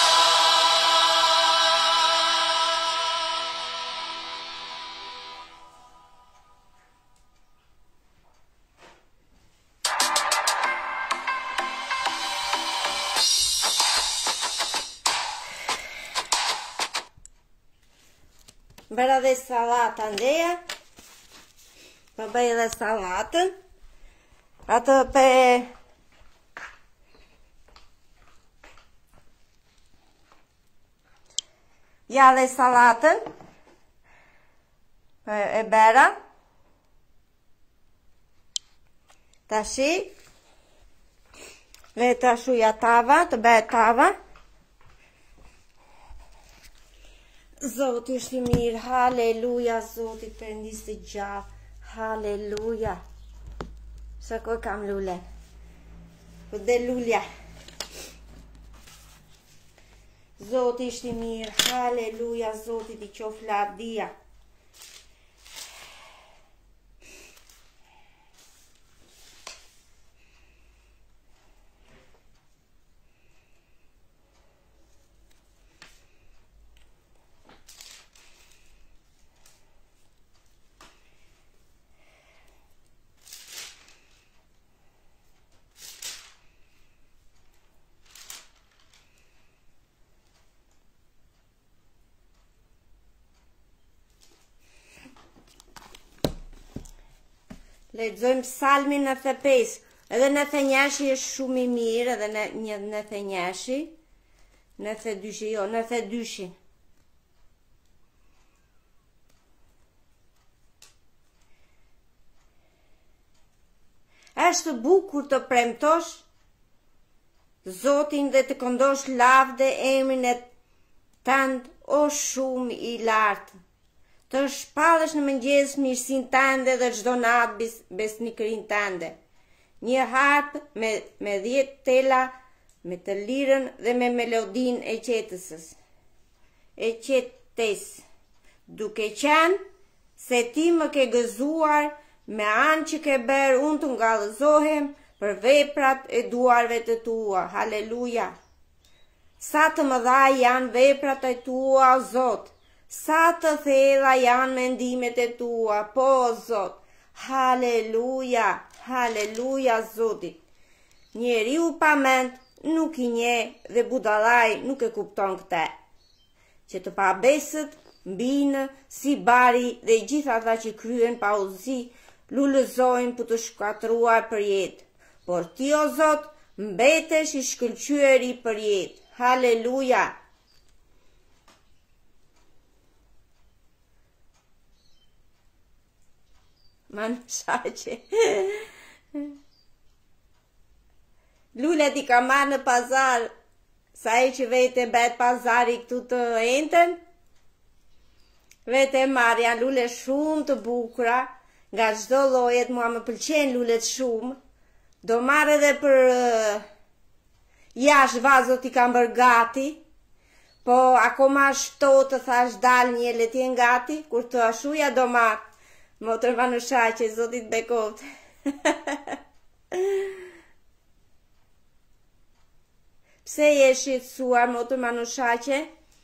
Bëra dhe salata ndeja. Po bëj edhe salatën. Atë pe ja dhe salatën. E, e bëra. Tashi le të shuja tava, të bëhet tava. Zoti është i mirë, haleluja, Zoti Perëndis të gjallë, haleluja. Sa kohë kam lule, po dhe lulja. Zoti ishte mirë, haleluja, Zotit i qof lavdia. Lexojmë Psalmin nëntëdhjetë e pesë, edhe nëntëdhjetë e njëshi është shumë i mirë, edhe në një nëntëdhjetë e njëshi, nëntëdhjetë e dyshi, jo, nëntëdhjetë e dyshi. Është bukur të premtosh Zotin dhe të këndosh lavde emrin e tënd o shumë i lartë. Të shpallësh në mëngjes mirësinë tënde dhe çdo natë besnikërinë tënde. Një harp me me dhjetë tela, me të lirën dhe me melodinë e qetësës. E qetës, duke qenë se ti më ke gëzuar me anë që ke bërë, unë të ngallëzohem për veprat e duarve të tua. Haleluja. Sa të mëdha janë veprat e tua, o Zot. Sa të thella janë mendimet e tua, po o Zot. Haleluja, haleluja Zotit. Njeriu pa mend nuk i njeh dhe budallai nuk e kupton këtë. Që të pabesët mbinë si bari dhe gjithë ata që kryen pa udhëzi lulëzojnë për të shkatruar për jetë. Por ti o Zot mbetesh i shkëlqyeri për jetë. Haleluja. Man shaqe. Lullet i ka marrë në pazar, sa e që vete bet pazari këtu të enten, vete marrë, janë lullet shumë të bukura, nga çdo llojet, mua më pëlqen lullet shumë, do marrë edhe për uh, jash vazot i kam bërë gati, po akoma shto të thash dal një letjen gati, kur të ashuja do marrë. Motër Manushaqe, Zotit bekot. Pse je shqetësuar, Motër Manushaqe?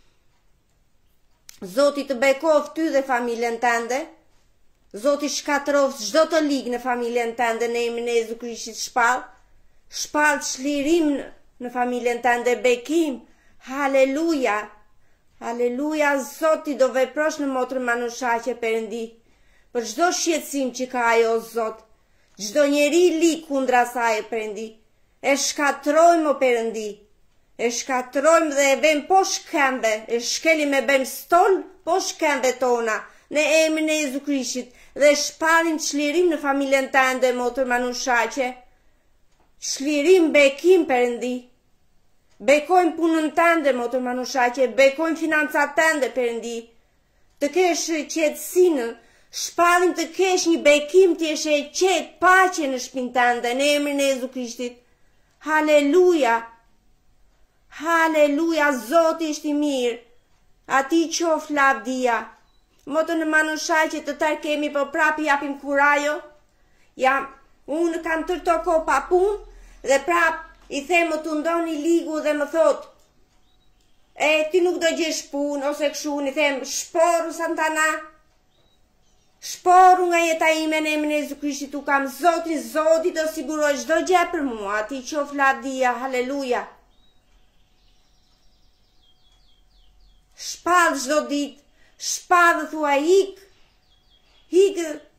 Zotit të bekoft ty dhe familjen tënde. Zotit shkatroft çdo të ligë në familjen tënde në emrin e Jezu Krishtit shpall. Shpall çlirim në familjen tënde, bekim. Haleluja. Haleluja, Zoti do veprosh në Motër Manushaqe Perëndi. Për çdo shqetësim që ka ajo, Zot, çdo njeri lig kundra saj, Perëndi, e shkatrojmë, o Perëndi, e shkatrojmë dhe e vëm poshtë këmbëve, e shkelim e bëm stol poshtë këmbëve tona, në emrin e Jezu Krishtit, dhe shpallim çlirim në familjen tënde, Motër Manushaqe. Çlirim, bekim, Perëndi. Bekojmë punën tënde, Motër Manushaqe, bekojmë financat tënde, Perëndi. Të kesh qetësinë, shpallim të kesh një bekim të jesh e qetë, paqe në shpinën tënde, në emrin e Jezu Krishtit. Haleluja. Haleluja, Zoti është i mirë. Ati qof lavdia. Motër Manushaqe të tërë kemi, po prap japim kurajo. Jam, unë kam tërto kohë pa punë dhe prap i them më të ndoni ligu dhe më thot, e ti nuk do gjesh punë ose kështu, i them shporu Santana. Shporu nga jeta ime në emrin e Jezu Krishtit, u kam Zotin, Zoti do siguroj çdo gjë për mua, ati qof lavdia, haleluja. Shpall çdo ditë, shpall dhe thua hik, hik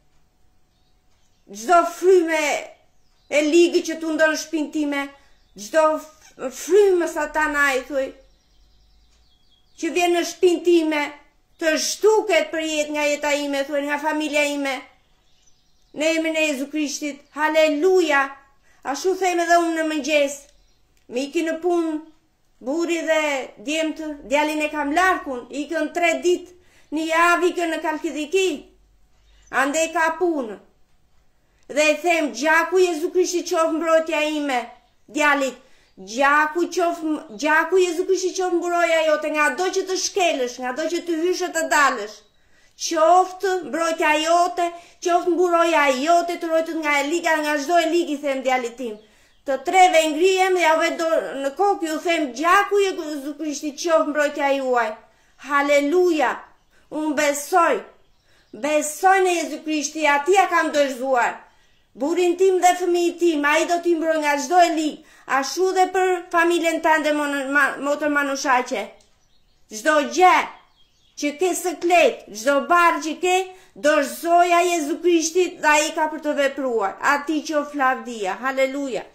çdo fryme e ligë që tu ndonë shpinë time, çdo fryme Satanaj, thuj, që vjen në shpinë time, të shtuket për jetë nga jeta ime, thuaj, nga familja ime, në emrin e Jezu Krishtit, haleluja. Ashtu them edhe unë në mëngjes, me iki në punë, buri dhe djemtë, djalin e kam larkun, ikën tre ditë, një javë ikën në Kalkidiki, ande ka punë, dhe e them, gjaku Jezu Krishtit qof mbrojtja ime, djalit, Gjaku, qof, gjaku Jezu Krishti qoftë mburoja jote, nga do që të shkelësh, nga do që të hysh e të dalësh. Qoftë mbrojtja jote, qoftë mburoja jote, të rojtët nga e liga, nga çdo e ligi, them djalit tim. Të treve ngrihem dhe ja vetë në kokë ju them gjaku Jezu Krishti qoftë mbrojtja juaj. Haleluja! Unë besoj, besoj në Jezu Krishti, atia kam dorëzuar. Burin tim dhe fëmijë tim, ai do t'i mbroj nga çdo e ligë, ashtu dhe për familjen tënde motër Manushaqe. Çdo gjë që ke seklet, çdo barë që ke, dorëzoja Jezu Krishtit dhe ai ka për të vepruar. Ati qoftë lavdia. Haleluja.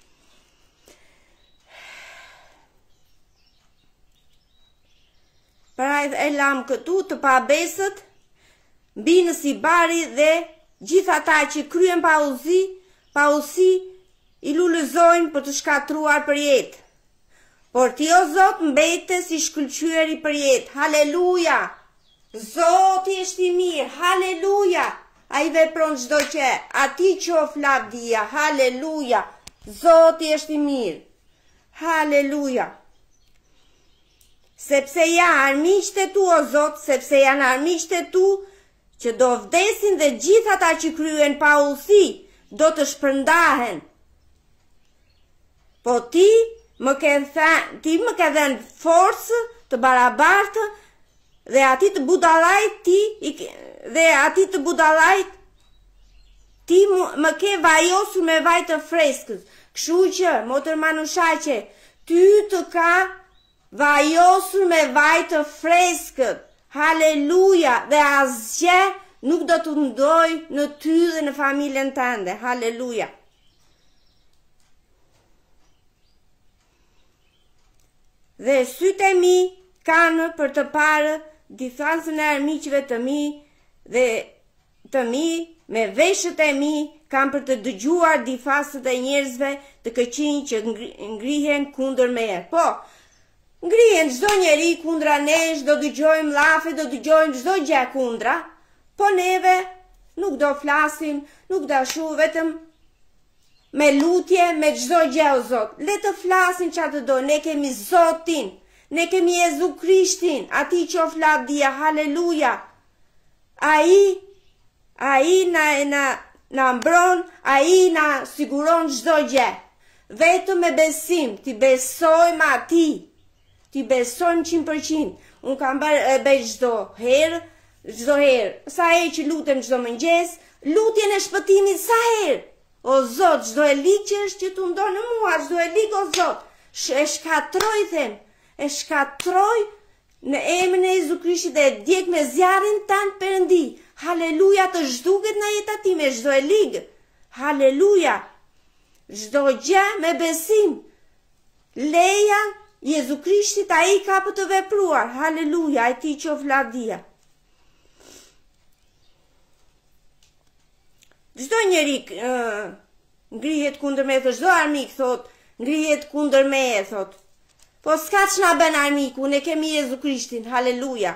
Pra e lam këtu të pabesët, mbinë si bari dhe gjithë ata që kryen pa uzi, pa uzi, i lulëzojnë për të shkatruar për jetë. Por ti o Zot mbete si shkëlqyeri për jetë. Haleluja! Zoti është i mirë. Haleluja! A i vepron çdo që, ati qoftë lavdia. Haleluja! Zoti është i mirë. Haleluja! Sepse janë armiqtë tu, o Zot, sepse janë armiqtë tu, që do vdesin dhe gjithë ata që kryen pa ullësi, do të shpërndahen. Po ti më ke thënë, ti më ke dhënë forcë të barabartë dhe ati të budallajt ti dhe ati të budallajt ti më ke vajosur me vaj të freskët. Kështu që, motër Manushaqe, ty të ka vajosur me vaj të freskët. Haleluja, dhe asgjë nuk do të ndoj në ty dhe në familjen tënde. Haleluja. Dhe sytë e mi kanë për të parë distancën e armiqve të mi dhe të mi me veshët e mi kanë për të dëgjuar difasët e njerëzve të këqinj që ngrihen kundër meje. Po, ngrihen çdo njeri kundra nesh, do dëgjojmë llafe, do dëgjojmë çdo gjë kundra, po neve nuk do flasim, nuk do ashu, vetëm me lutje, me çdo gjë o Zot. Le të flasin çfarë të do, ne kemi Zotin, ne kemi Jezu Krishtin, ati qoftë lavdia. Haleluja. Ai, ai na na na mbron, ai na siguron çdo gjë. Vetëm me besim, ti besojmë ati. Ti besojmë qind për qind. Unë kam bëj çdo herë, çdo herë. Sa herë që lutem çdo mëngjes, lutjen e shpëtimit sa herë. O Zot, çdo e ligë që është që tu ndonë në mua, çdo e ligë o Zot, e shkatroj them, e shkatroj në emrin e Jezu Krishtit dhe e djeg me zjarrin tan Perëndi. Haleluja, të zhduket në jeta time çdo e ligë. Haleluja. Çdo gjë me besim. Leja Jezu Krishtit, a i ka për të vepruar. Haleluja, a ti qoftë lavdia. Çdo njeri uh, ngrihet kundër me, thot, çdo armik, thot, ngrihet kundër me, thot. Po s'ka që na bën armiku, ne kemi Jezu Krishtin. Haleluja.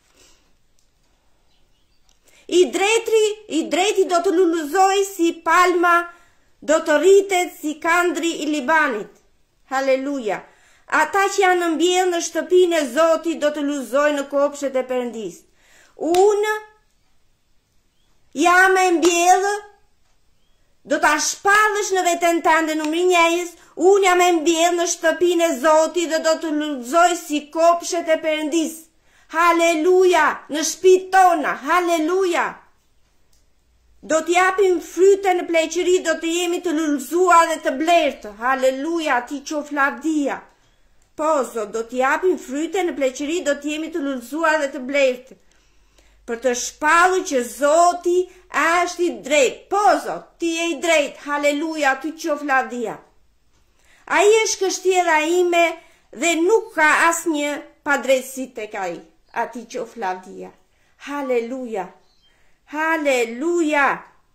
I drejti, i drejti do të luluzoj si palma, do të rritet si kandri i Libanit. Haleluja. Ata që janë mbjellë në shtëpinë e Zotit do të luluzojnë në kopshet e Perëndis. Unë jam e mbjellë, do ta shpallësh në veten tënde numri njëjës, unë jam e mbjellë në shtëpinë e Zotit dhe do të luluzoj si kopshet e Perëndis. Haleluja, në shtëpitë tona. Haleluja. Do të japim fryte në pleqëri, do të jemi të lulëzuar dhe të blertë. Haleluja, ti qoftë lavdia. Po, Zot, do të japim fryte në pleqëri, do të jemi të lulëzuar dhe të blertë. Për të shpallur që Zoti është i drejtë. Po, Zot, ti je i drejtë. Haleluja, ti qoftë lavdia. Ai është kështjella ime dhe nuk ka asnjë padrejtësi tek ai. Ati qoftë lavdia. Haleluja. Haleluja.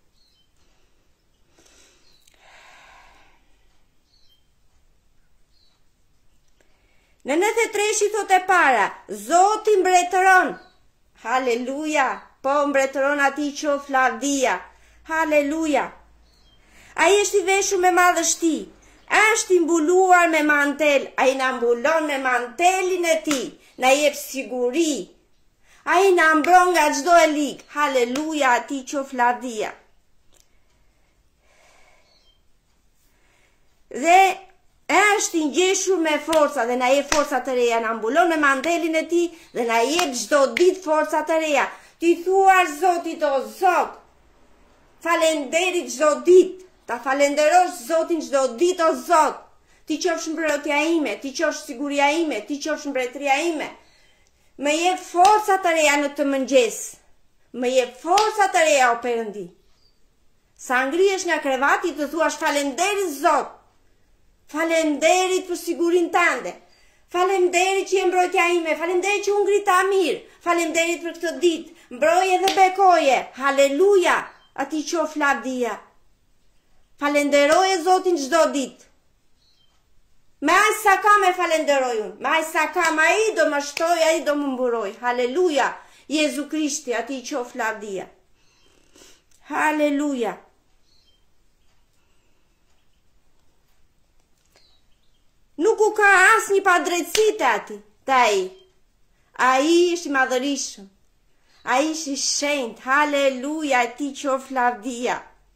Në nëntëdhjetë e treshi thot e para, Zoti mbretëron. Haleluja. Po mbretëron, ati qoftë lavdia. Haleluja. Ai është i veshur me madhështi. është imbuluar me mantel, a i na mbulon me mantelin e ti, na jep siguri, a i na mbron nga gjdo e lik, haleluja, ati qof lavdia. Dhe është i ngjeshur me forca dhe na jep forca të reja, na mbulon me mantelin e ti dhe na jep çdo ditë forca të reja. Ti thuar Zotit o Zot, falenderit çdo ditë, ta falenderosh Zotin çdo ditë o Zot. Ti qofsh mbrojtja ime, ti qofsh siguria ime, ti qofsh mbretëria ime. Më jep forca të reja në të mëngjes. Më jep forca të reja o Perëndi. Sa ngrihesh nga krevati të thuash falenderit Zot. Falenderit për sigurin tënde. Falenderit që je mbrojtja ime, falenderit që unë ngrita mirë, falenderit për këtë ditë, mbroje dhe bekoje, haleluja, ati qof lavdia. Falenderoje Zotin çdo ditë. Me aj sa ka me falenderoj unë, me aj sa ka, ma i do më shtoj, a i do më mburoj, haleluja, Jezu Krishti, ati qof lavdia. Haleluja. Nuk u ka asë një padrejtësi të ati, të aji. A i është i madhërishëm, a i është i shenjtë, haleluja, ti qof lavdia.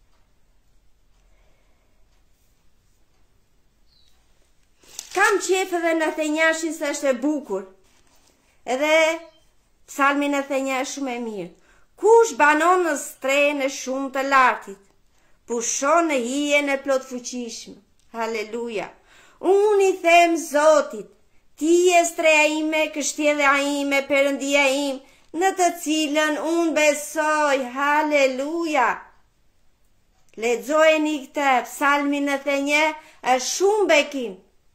Kam qefë edhe në thenjashin se është e bukur, edhe psalmin e thenja është shumë e mirë. Kush banon në strejën e shumë të lartit, pushon në hijen e plot fuqishme, haleluja. Unë i them Zotit, ti e streja ime, kështjellja ime, Perëndia im, në të cilën unë besoj, haleluja. Lexojeni këtë, psalmin e thenje, është shumë bekim.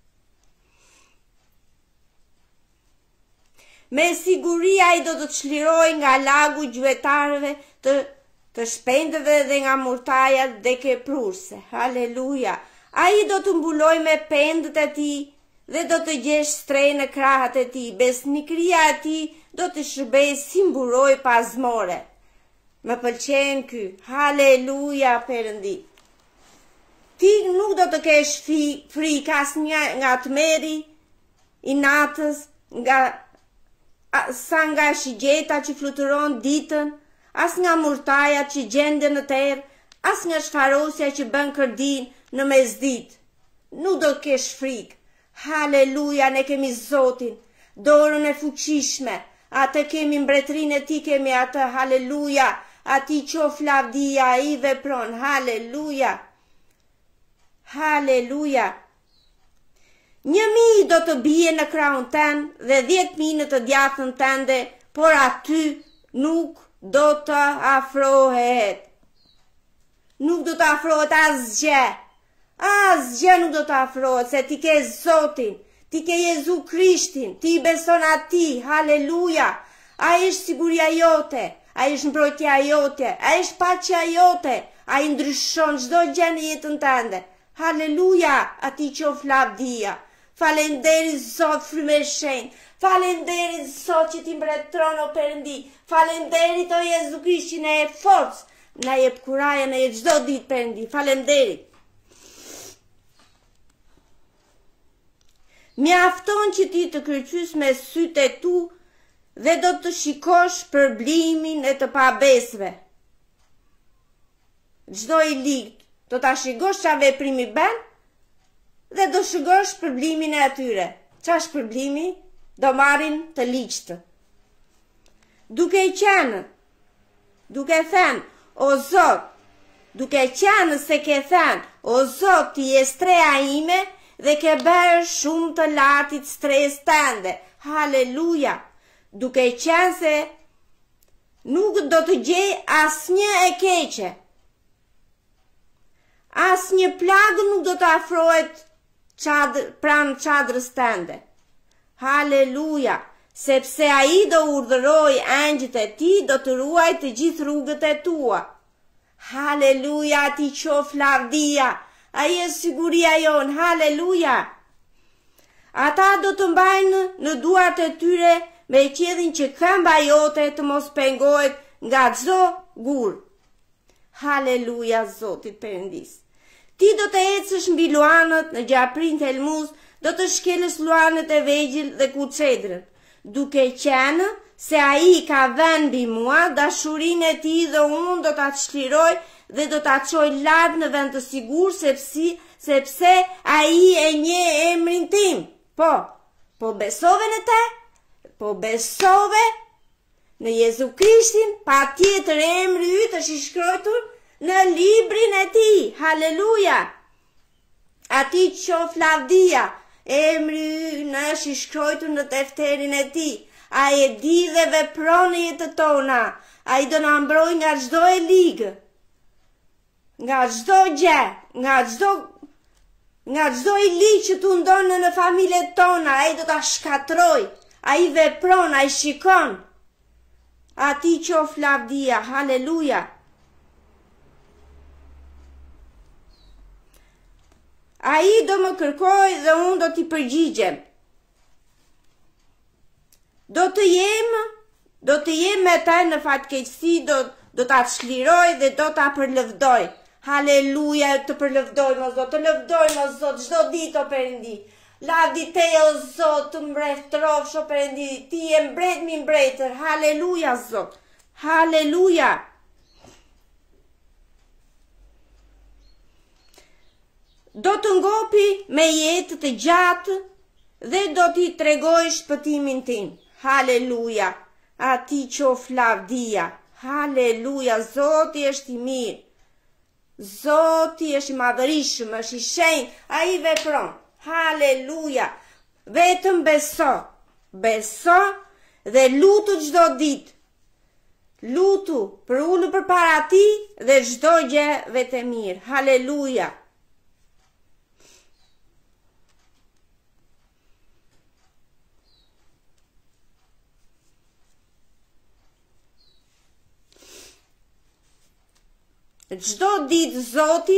Me siguria i do të të çliroj nga lagu gjuetarëve, të, të shpendëve dhe nga murtajat dhe keprurse, haleluja. A i do të mbuloj me pendët e ti dhe do të gjesh strej në krahat e ti, besnikëria e ti do të shërbej si mburoj pazmore. Më pëlqen ky, haleluja Perëndi. Ti nuk do të kesh frikë as nga, nga tmerri i natës, nga, sa nga shigjeta që fluturon ditën, as nga murtaja që gjende në terë, as nga shfarosja që bën kërdin në mesdit. Nuk do të kesh frikë. Haleluja, ne kemi Zotin, dorën e fuqishme, atë kemi mbretërinë e ti, kemi atë, haleluja, ati qof lavdia, i vepron, haleluja. Haleluja. Një mi do të bie në krahun tënd dhe dhjetë mi në të djathën tënde, por aty nuk do të afrohet. Nuk do të afrohet asgjë. Asgjë nuk do të afrohet, se ti ke Zotin, ti ke Jezu Krishtin, ti beson ati, haleluja. A është siguria jote, a është mbrojtja jote, a është paqja jote, a i ndryshon çdo gjë në jetën tënde. Haleluja, ati qof lavdia. Falenderit Zot frymë e shenjtë, falenderit Zot që ti mbretëron o Perëndi, falenderit o Jezu Krishti, na jep forcë, na jep kuraje, na jep çdo ditë Perëndi, falenderit. Mjafton që ti të kryqys me sytë e tu dhe do të shikosh përblimin e të pabesve. Çdo i lig do ta shikosh çfarë veprimi bën dhe do shikosh përblimin e atyre. Ç'është përblimi? Do marrin të ligjtë. Duke qenë, duke thënë, o Zot, duke qenë se ke thënë, o Zot, ti je streja ime, dhe ke bërë shumë të lartit stres tënde. Haleluja. Duke qenë se nuk do të gjej asnjë e keqe. Asnjë plagë nuk do të afrohet çadr, pranë çadrës tënde. Haleluja. Sepse ai do urdhëroj angjët e tij, do të ruaj të gjithë rrugët e tua. Haleluja, ti qof lavdia. Ai është siguria jon, haleluja. Ata do të mbajnë në duart e tyre me qedhin që këmba jote të mos pengohet nga çdo gur. Haleluja Zotit Perëndis. Ti do të ecësh mbi luanët në gjaprin të elmus, do të shkelësh luanët e vegjël dhe kuçedrën, duke qenë se ai ka vënë mbi mua dashurinë e tij dhe unë do ta çliroj dhe do ta çoj lart në vend të sigurt sepse sepse ai e njeh emrin tim. Po, po besove në te? Po besove në Jezu Krishtin, pa tjetër emri yt është i shkruar në librin e tij. Haleluja! Ati qof lavdia, emri yt është i shkruar në defterin e tij. A e di dhe vepron në jetën tona. A i do na mbroj nga çdo e ligë, nga çdo gjë, nga çdo nga çdo i ligë që tu ndonë në familjet tona. A i do ta shkatroj. A i vepron, a i shikon. A ti qof lavdia, haleluja. A i do më kërkoj dhe unë do t'i përgjigjem. Do të jem, do të jem me te në fatkeqësi, do, do t'a çliroj dhe do t'a përlëvdoj. Haleluja, të përlëvdoj, mos do të lëvdoj, mos Zot, çdo ditë o Perëndi. Lavdi te o Zot, të mbretërofsh o Perëndi, ti je mbret mi mbretër. Haleluja, Zot. Haleluja. Do të ngopi me jetë të gjatë dhe do t'i tregoj shpëtimin tim. Haleluja. A ti qof lavdia. Haleluja. Zoti është i mirë. Zoti është i madhërisëm, është i shenjtë, a i vepron. Haleluja. Vetëm beso. Beso dhe lutu çdo ditë. Lutu për ulë përpara ti dhe çdo gjë vetë mirë. Haleluja. Çdo ditë Zoti,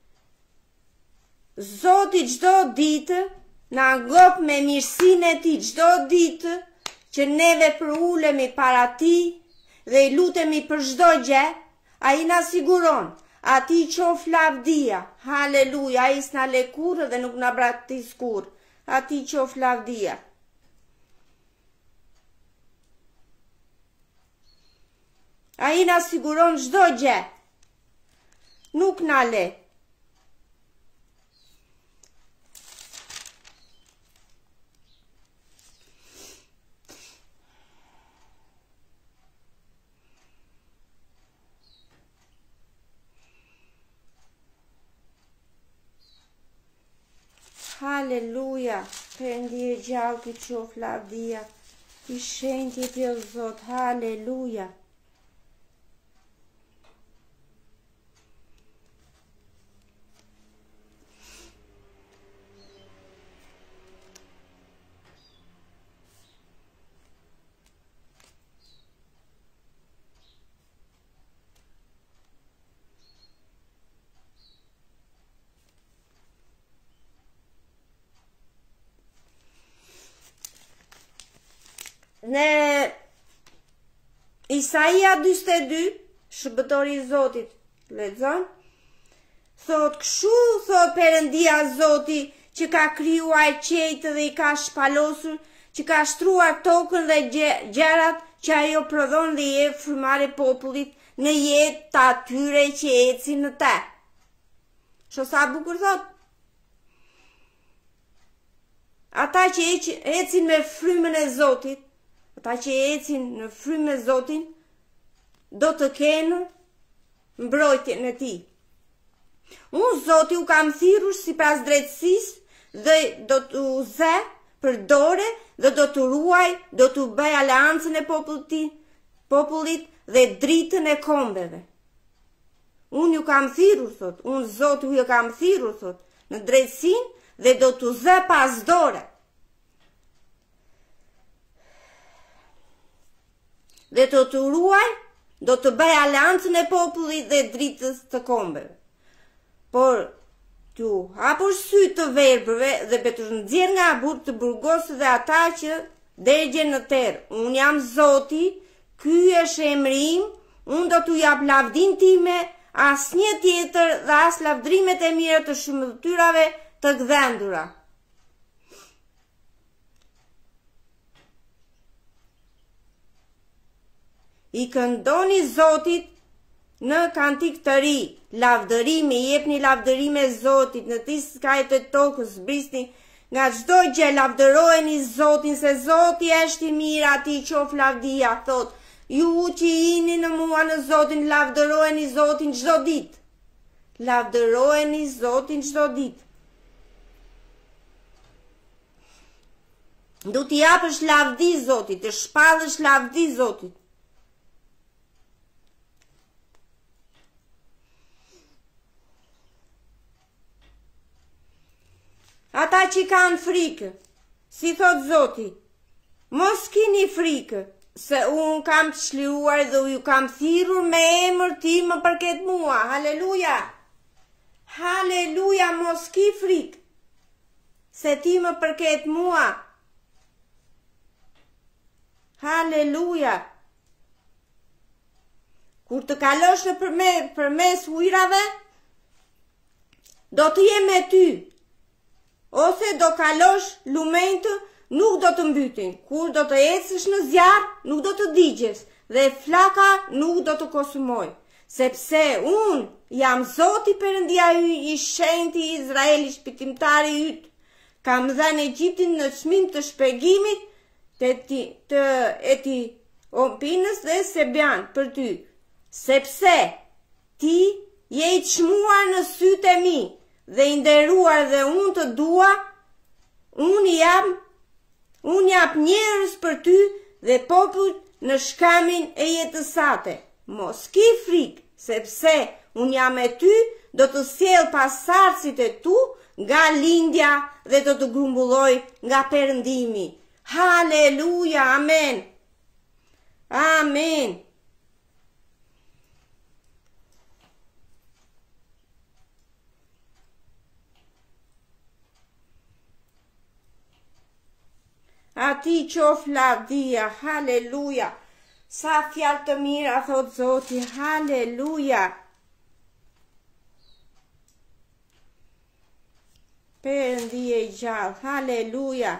Zoti çdo ditë na ngop me mirësinë e tij, çdo ditë që neve për ulemi para ti dhe i lutemi për çdo gjë, ai na siguron. Ati qof lavdia. Haleluja, ai s'na le kurrë dhe nuk na bratis kurrë. Ati qof lavdia. Ai na siguron çdo gjë. Nuk na le. Haleluja. Perëndi e gjallë ti qof lavdia. I shenjtë ti o Zot. Haleluja. Në Isaia dyzet e dy, shërbëtori i Zotit, lexon, thot kështu, thot Perëndia Zoti, që ka krijuar qejtë dhe i ka shpalosur, që ka shtruar tokën dhe gjërat që ajo prodhon dhe i jep frymare popullit në jetë të atyre që ecin në te. Sho sa bukur thot? Ata që ecin me frymën e Zotit, ata që ecin në frymën e Zotit, do të kenë mbrojtjen e tij. Unë Zoti u kam thirrur sipas drejtësisë dhe do të zë për dore dhe do të ruaj, do të bëj aleancën e popullit, popullit dhe dritën e kombeve. Unë ju kam thirrur, thot, unë Zoti ju kam thirrur, thot, në drejtësinë dhe do të zë pas dore. Dhe të të ruaj, do të bëj aleancën e popullit dhe dritës të kombeve. Por, t'ju hapur sy të verbërve dhe be të nxjerr nga burg të burgosë dhe ata që dërgjen në terë. Unë jam Zoti, ky është emri im, unë do t'u jap lavdin time, as një tjetër dhe as lavdrimet e mira të shumëtyrave të gdhendura. I këndoni Zotit në kantik të ri, lavdërimi, jepni lavdërime Zotit, në ti skajt e tokës, brisni nga çdo gjë, lavdërojeni Zotin, se Zoti është i mirë, ati qof lavdia, thot, ju që jini në mua në Zotin, lavdërojeni Zotin çdo ditë. Lavdërojeni Zotin çdo ditë. Du t'i japësh lavdi Zotit, të shpallësh lavdi Zotit. Ata që kanë frikë, si thot Zoti, mos kini frikë, se unë kam të shliuar dhe ju kam thirrur me emër ti më përket mua. Haleluja! Haleluja, mos ki frikë, se ti më përket mua. Haleluja! Kur të kalosh në përme, përmes ujrave, do të jem me ty. Ose do kalosh lumentë, nuk do të mbytin. Kur do të ecësh në zjarr, nuk do të digjesh, dhe flaka nuk do të konsumoj. Sepse unë jam Zoti Perëndia yt, i shenjtë i Izraelit, shpëtimtari yt. Kam dhënë Egjiptin në çmim të shpëgimit të ti, të Etiopinës dhe Sebian për ty. Sepse ti je i çmuar në sytë e mi dhe i nderuar dhe unë të dua, unë jam, unë jap njerëz për ty dhe popull në shkamin e jetës sate. Mos ki frikë, sepse unë jam me ty, do të sjell pasardhësit e tu nga lindja dhe do të grumbulloj nga perëndimi. Haleluja, amen. Amen. Ati qof lavdia, haleluja. Sa fjalë të mira, thot Zoti, haleluja. Perëndije i gjallë, haleluja.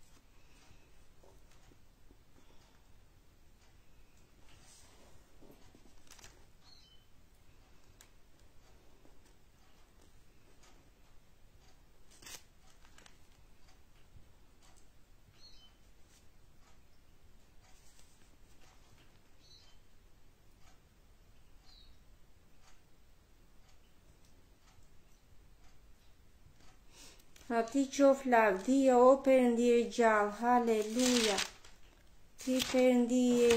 Ati qof lavdia, o Perëndije i gjallë, haleluja. Ti Perëndije.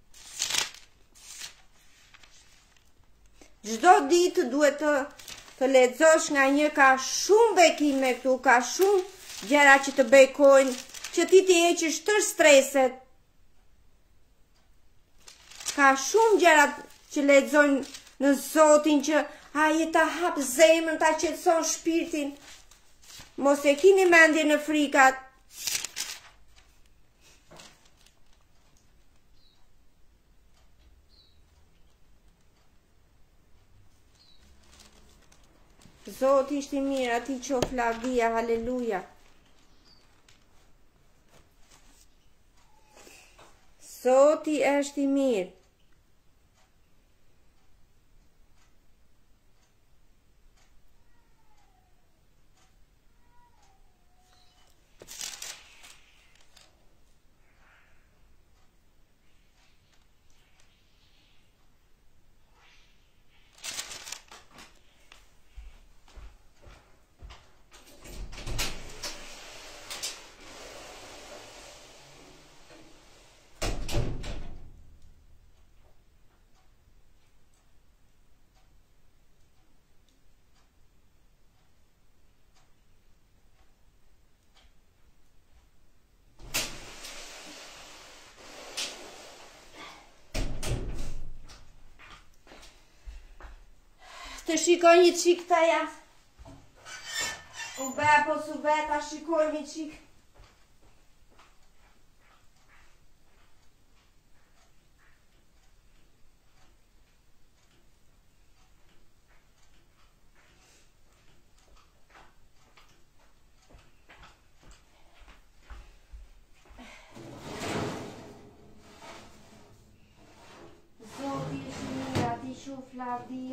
Çdo ditë duhet të, të lexosh nga një, ka shumë bekime këtu, ka shumë gjëra që të bekojnë, që ti të heqësh tërë streset. Ka shumë gjëra që lexojnë në Zotin, që ai ta hap zemrën, ta qetëson shpirtin. Mos e kini mendje në frikat. Zoti ishte i mirë, ati qof lavdia, haleluja. Zoti është i mirë. Të shikoj një qik të jashtë. U be, po su be, ta shikoj një qik.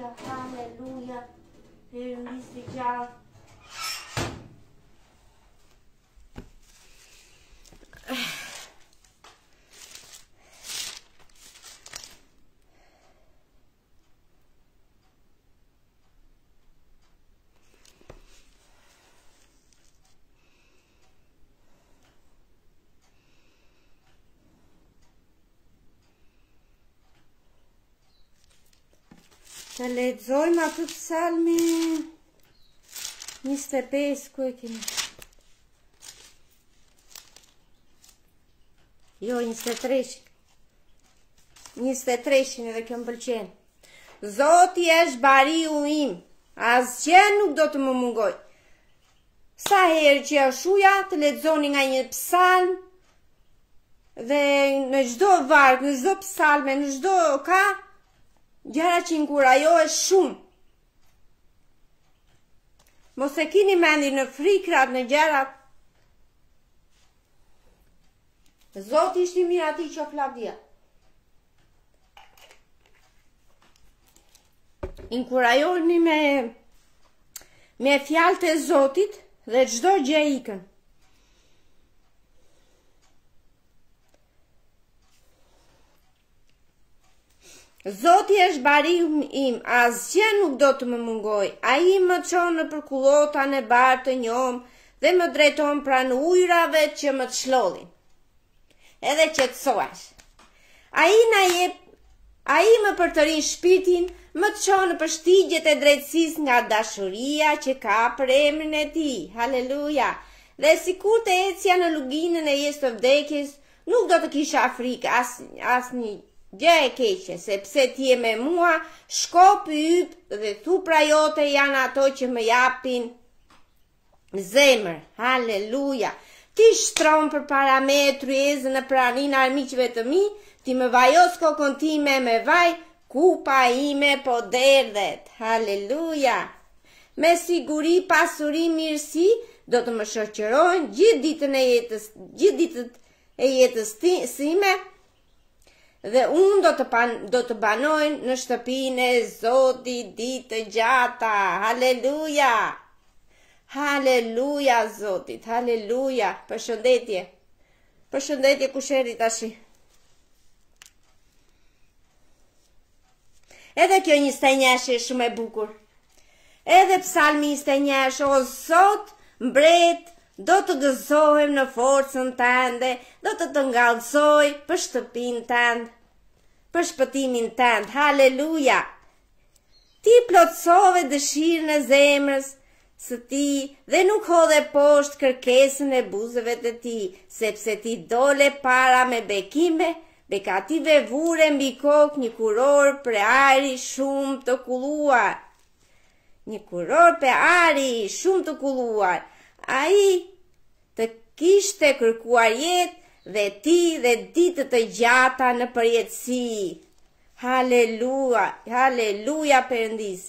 Haleluja, haleluja, Perëndisi i gjallë. Të lexojmë atë psalmi njëzet e pesë, ku e kemi? Jo, njëzet e tre. njëzet e tre edhe kjo më pëlqen. Zoti është bariu im, asgjë nuk do të më mungoj. Sa herë që ja shuja të lexoni nga një psalm dhe në çdo varg, në çdo psalme, në çdo ka gjëra që inkurajohet shumë. Mos e kini mendin në frikrat, në gjërat. Zoti ishte i mirë atij që Flavdia. Inkurajoheni me me fjalët e Zotit dhe çdo gjë ikën. Zoti është bariu im, asgjë nuk do të më mungoj. Ai më çon nëpër kullota në barë të njom dhe më drejton pranë ujrave që më të shlodhin. Edhe qetësohesh. Ai na jep, ai më përtërin shpirtin, më të çon nëpër shtigjet e drejtësisë nga dashuria që ka për emrin e tij. Haleluja. Dhe sikur të ecja në luginën e jetës së vdekjes, nuk do të kisha frikë as asnjë gjë e keqe, sepse ti je me mua, shkopi yt dhe thupra jote janë ato që më japin zemër. Haleluja. Ti shtron për para me tryezën në pranin armiqve të mi, ti më vajos kokën time me vaj, kupa ime po derdhet. Haleluja. Me siguri, pasuri, mirësi do të më shoqërojnë gjithë ditën e jetës, gjithë ditën e jetës time. Dhe unë do të, pan, do të banojnë në shtëpinë e Zotit ditë të gjata. Haleluja. Haleluja Zotit. Haleluja. Përshëndetje. Përshëndetje kusheri tashi. Edhe kjo njëzet e një është shumë e bukur. Edhe psalmi njëzet e një është, o Zot, mbret, do të gëzohem në forcën tënde, do të të ngallëzoj për shtëpinë tënde, për shpëtimin tënd. Haleluja. Ti plotsove dëshirën e zemrës së ti dhe nuk hodhe poshtë kërkesën e buzëve të ti, sepse ti dole para me bekime, bekative vure mbi kokë një kuror për ari shumë të kulluar. Një kuror për ari shumë të kulluar. Ai të kishte kërkuar jetë dhe ti dhe ditët të gjata në përjetësi. Haleluja, haleluja Perëndis.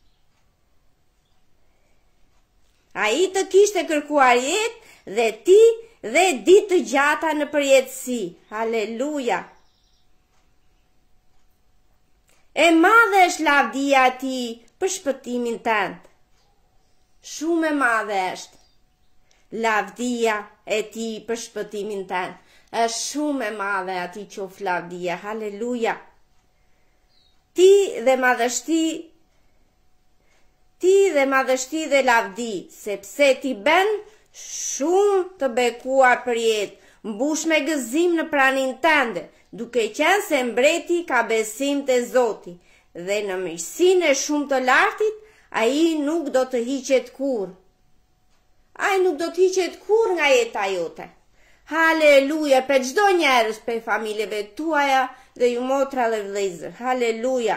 Ai të kishte kërkuar jetë dhe ti dhe ditë të gjata në përjetësi. Haleluja. E madhe është lavdia e ti për shpëtimin tënd. Shumë e madhe është. Lavdia e ti për shpëtimin tënd. Është shumë e madhe ati qof lavdia. Haleluja. Ti dhe madhështi, ti dhe madhështi dhe lavdi, sepse ti ben shumë të bekuar për jetë, mbush me gëzim në pranin tënde, duke qenë se mbreti ka besim të Zoti, dhe në mirësinë e shumë të lartit, ai nuk do të hiqet kur. Ai nuk do të hiqet kur nga jeta jote. Haleluja për çdo njerëz për familjeve tuaja dhe ju motra dhe vëllezër. Haleluja.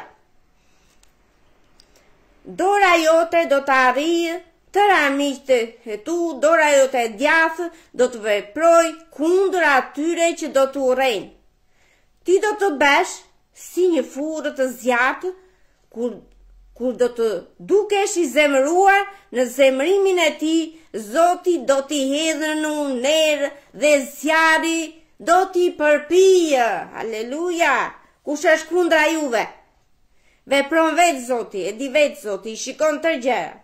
Dora jote do të arrijë të armiqtë e tu, dora jote e djathtë do të veproj kundër atyre që do të urrejnë. Ti do të besh si një furrë të zjarrt kur kur do të dukesh i zemëruar në zemërimin e ti, Zoti do t'i hedhë në uner dhe zjarri do t'i përpijë. Haleluja. Kush është kundra juve? Vepron vetë Zoti, e di vetë Zoti, shikon të gjëra.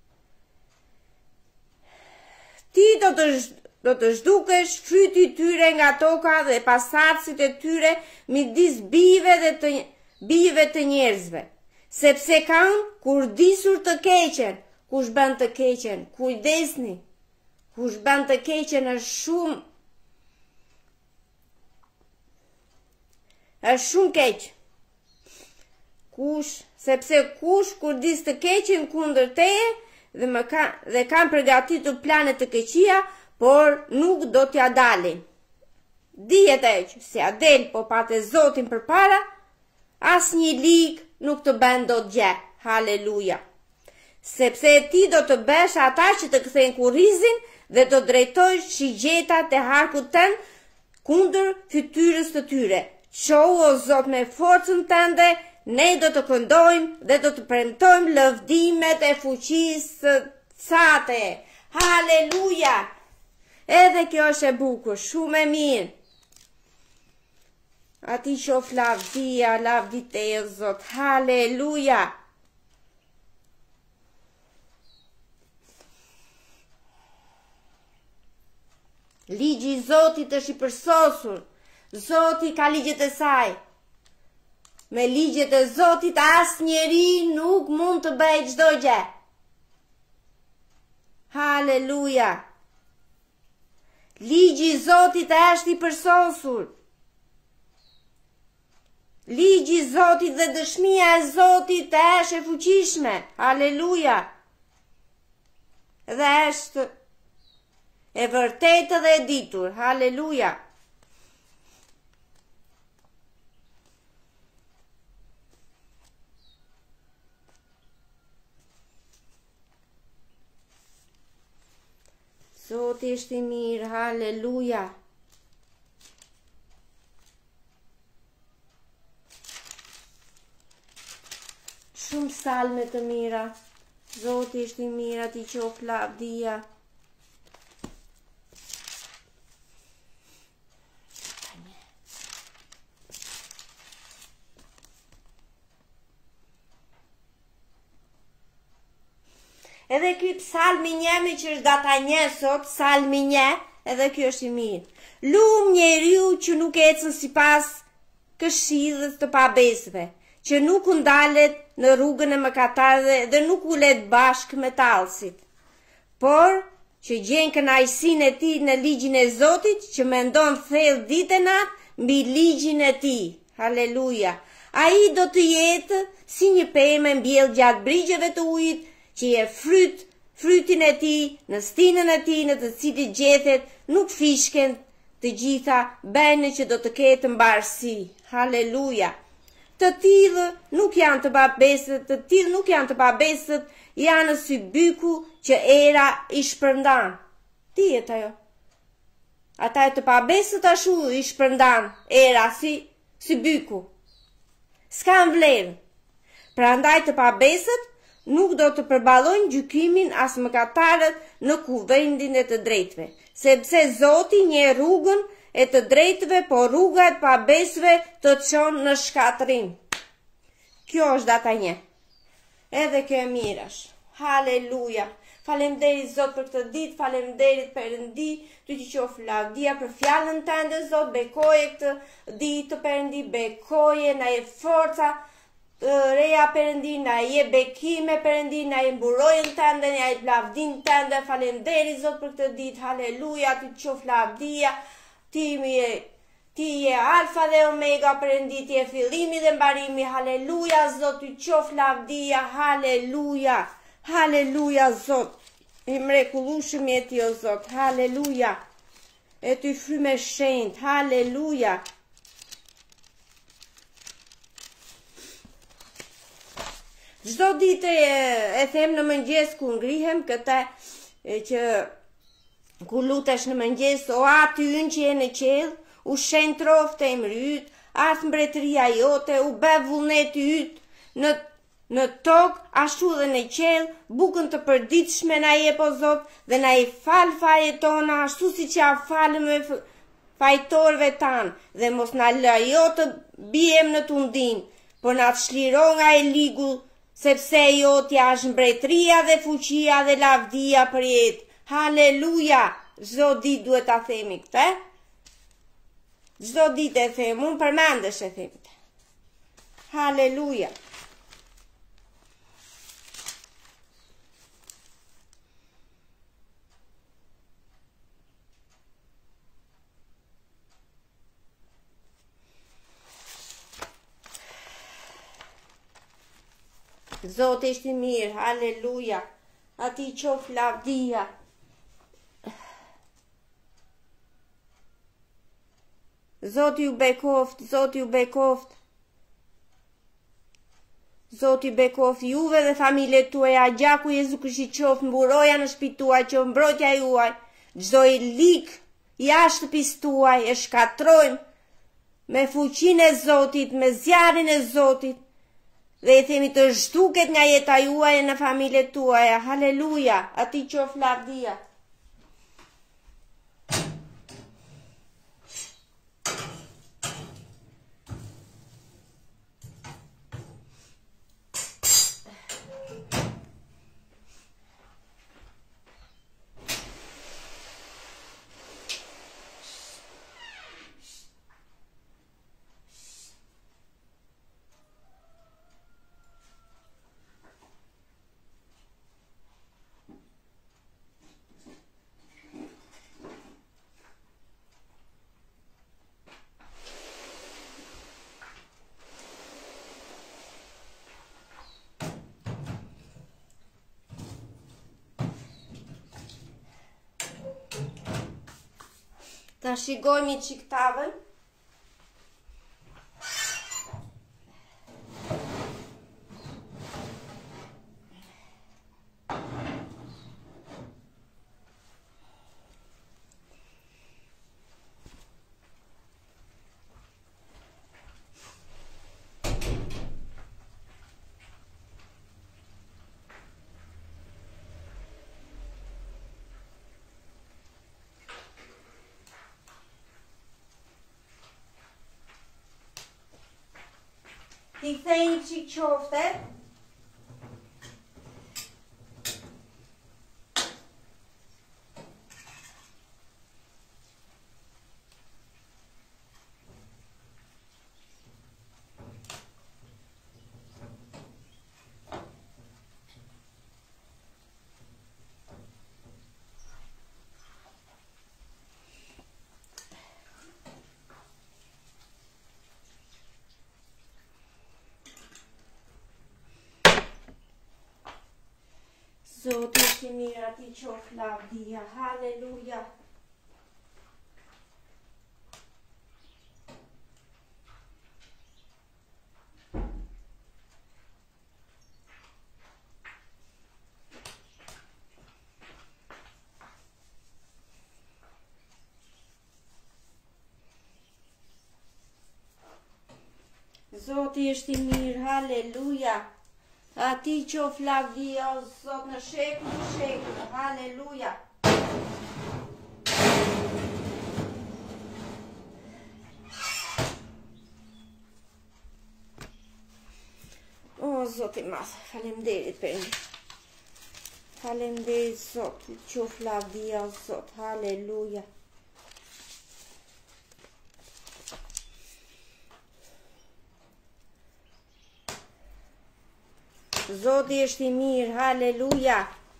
Ti do të, do të zhdukesh fryti tyre nga toka dhe pasardhësit e tyre midis bijve dhe të bijve të njerëzve, sepse kanë kurdisur të keqen. Kush bën të keqen, kujdesni. Kush bën të keqen është shumë është shumë keq. Kush, sepse kush kurdis të keqen kundër teje dhe më ka dhe kanë përgatitur plane të keqia, por nuk do t'ja dalin. Dihet e që si a del, po pate Zotin përpara, as një lig nuk të bën dot gjë. Haleluja. Sepse ti do të bësh ata që të kthejnë kurrizin dhe do drejtojsh shigjetat e harkut tënd kundër fytyrës të tyre. Qohu o Zot me forcën tënde, ne do të këndojmë dhe do të premtojmë lëvdimet e fuqisë së sate. Haleluja! Edhe kjo është e bukur, shumë e mirë. A ti qof lavdia, lavdite o Zot. Haleluja! Ligji i Zotit është i përsosur. Zoti ka ligjet e saj. Me ligjet e Zotit as njeri nuk mund të bëjë çdo gjë. Haleluja. Ligji i Zotit është i përsosur. Ligji i Zotit dhe dëshmia e Zotit është e fuqishme. Haleluja. Dhe është e vërtetë dhe e ditur. Haleluja. Zoti është i mirë. Haleluja. Shumë salme të mira. Zoti është i mirë, ati qof lavdia. Edhe ky psalmi një me që është data një sot, psalmi një, edhe ky është i mirë. Lum njeriu që nuk ecën sipas këshillës të pabesëve, që nuk ndalet në rrugën e mëkatarëve dhe nuk ulet bashkë me tallësit, por që gjen kënaqësinë e tij në ligjin e Zotit, që mendon thellë ditë e natë mbi ligjin e tij. Haleluja. Ai do të jetë si një pemë mbjell gjatë brigjeve të ujit, që je fryt, frytin e ti, në stinën e ti, në të cilit gjethet, nuk fishken të gjitha bene që do të ketë mbarësi. Haleluja. Të tillë nuk janë të pabesët, të tillë nuk janë të pabesët, janë si byku që era i shpërndan. Ti e të jo. Ata e të pabesët ashu i shpërndan era si, si byku. S'kan vlerë. Prandaj të pabesët nuk do të përballojnë gjykimin as mëkatarët në kuvendin e të drejtëve, sepse Zoti njeh rrugën e të drejtëve, po rruga e të pabesëve të çon në shkatërim. Kjo është data një. Edhe kjo e mirësh. Haleluja. Faleminderit Zot për këtë ditë, faleminderit Perëndi, ty të qof lavdia për fjalën tënde Zot, bekoje këtë ditë Perëndi, bekoje na jep forca reja Perëndi, na jep bekime Perëndi, na jep mburojën tënde, na jep lavdin tënde. Faleminderit Zot për këtë ditë. Haleluja, ty të qof lavdia. Ti je Ti je alfa dhe omega Perëndi, ti je fillimi dhe mbarimi. Haleluja Zot, ty të qof lavdia. Haleluja. Haleluja Zot. I mrekullueshëm je ti o Zot. Haleluja. E ty frymë shenjtë. Haleluja. Çdo ditë e, e them në mëngjes ku ngrihem këtë e, që ku lutesh në mëngjes, o Aty ynë që je në qiell, u shenj troftë e emri yt, ardh mbretëria jote, u bë vullneti yt në në tokë ashtu dhe në qiell, bukën të përditshme na jep o Zot dhe na i fal fajet tona ashtu siç ja falëm me fajtorëve tan dhe mos na lëjo të bijem në tundim. për na të shliro nga e ligu, sepse jotja është mbretëria dhe fuqia dhe lavdia për jetë. Haleluja! Çdo ditë duhet ta themi këtë. Çdo ditë e them, unë përmendesh e them. Haleluja! Zotë ishtë i mirë, haleluja, ati qof lavdia. Zotë ju bekoft, Zotë ju bekoft. Zotë ju bekoft juve dhe familje tuaja, gjaku Jezu Krishti qof mburoja në shtëpi tuaj, qof mbrojtja juaj, çdo i lik jashtë shtëpisë tuaj e shkatrojmë me fuqinë e Zotit, me zjarrin e Zotit. Dhe i themi të zhduket nga jeta juaj në familje tuaja. Haleluja, ati qof lavdia. Ta shikojmë çik tavën. Ti kthejnë qik qofte. Zotë ishtë i mirë, ati qof lavdia, haleluja. Zotë ishtë i mirë, haleluja. Ati qof lavdia, o Zot, në shekull në shekull, haleluja. O Zot i madh, faleminderit për një. Faleminderit Zot, qof lavdia, o Zot, haleluja. Zoti është i mirë, haleluja.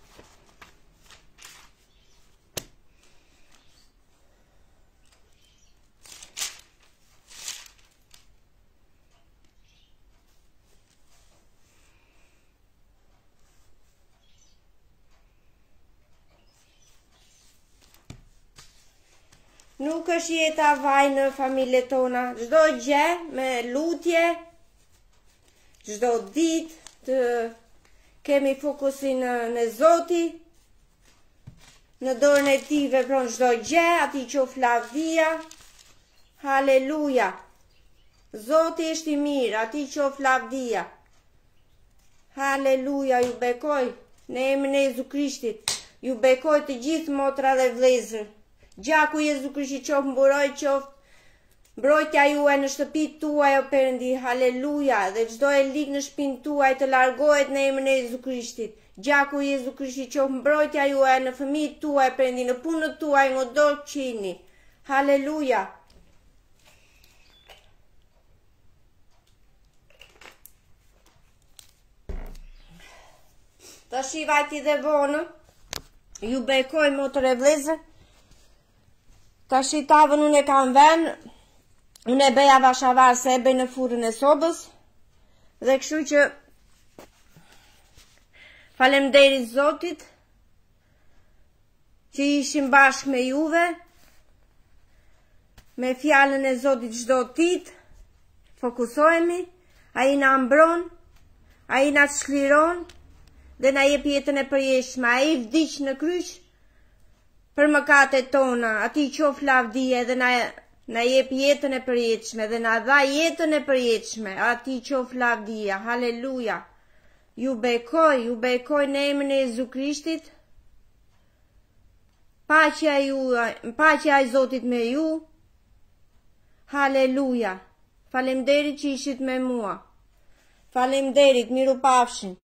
Nuk është jeta vaj në familje tona, çdo gjë me lutje, çdo ditë të kemi fokusin në, në Zoti, në dorën e Tij vepron çdo gjë, ati qof lavdia, haleluja. Zoti është i mirë, ati qof lavdia, haleluja, ju bekoj, në emrin e Jezu Krishtit, ju bekoj të gjithë motra dhe vëllezër, gjaku Jezu Krishtit qof mburoj, qof Mbrojtja juaj në shtëpitë tuaj o Perëndi, haleluja, dhe çdo e lig në shtëpinë tuaj të largohet në emrin e Jezu Krishtit. Gjaku i Jezu Krishtit qoftë mbrojtja juaj në fëmijët tuaj, Perëndi, në punët tuaj, ngodor qini. Haleluja. Tash i vajti dhe vonë, ju bekoj motër e vlezër, tash i tavën unë e kam venë, unë e beja vashavar se e bej në furën e sobës, dhe kështu që faleminderit Zotit, që ishim bashkë me juve, me fjalën e Zotit çdo ditë, fokusohemi, ai na mbron, ai na çliron, dhe na jep jetën e përjetshme, ai vdiq në kryq për mëkatet tona, ati qof lavdia dhe na na jep jetën e përjetshme dhe na dha jetën e përjetshme, ati qof lavdia. Haleluja. Ju bekoj, ju bekoj në emrin e Jezu Krishtit. Paqja ju, paqja e Zotit me ju. Haleluja. Faleminderit që ishit me mua. Faleminderit, miru pafshin.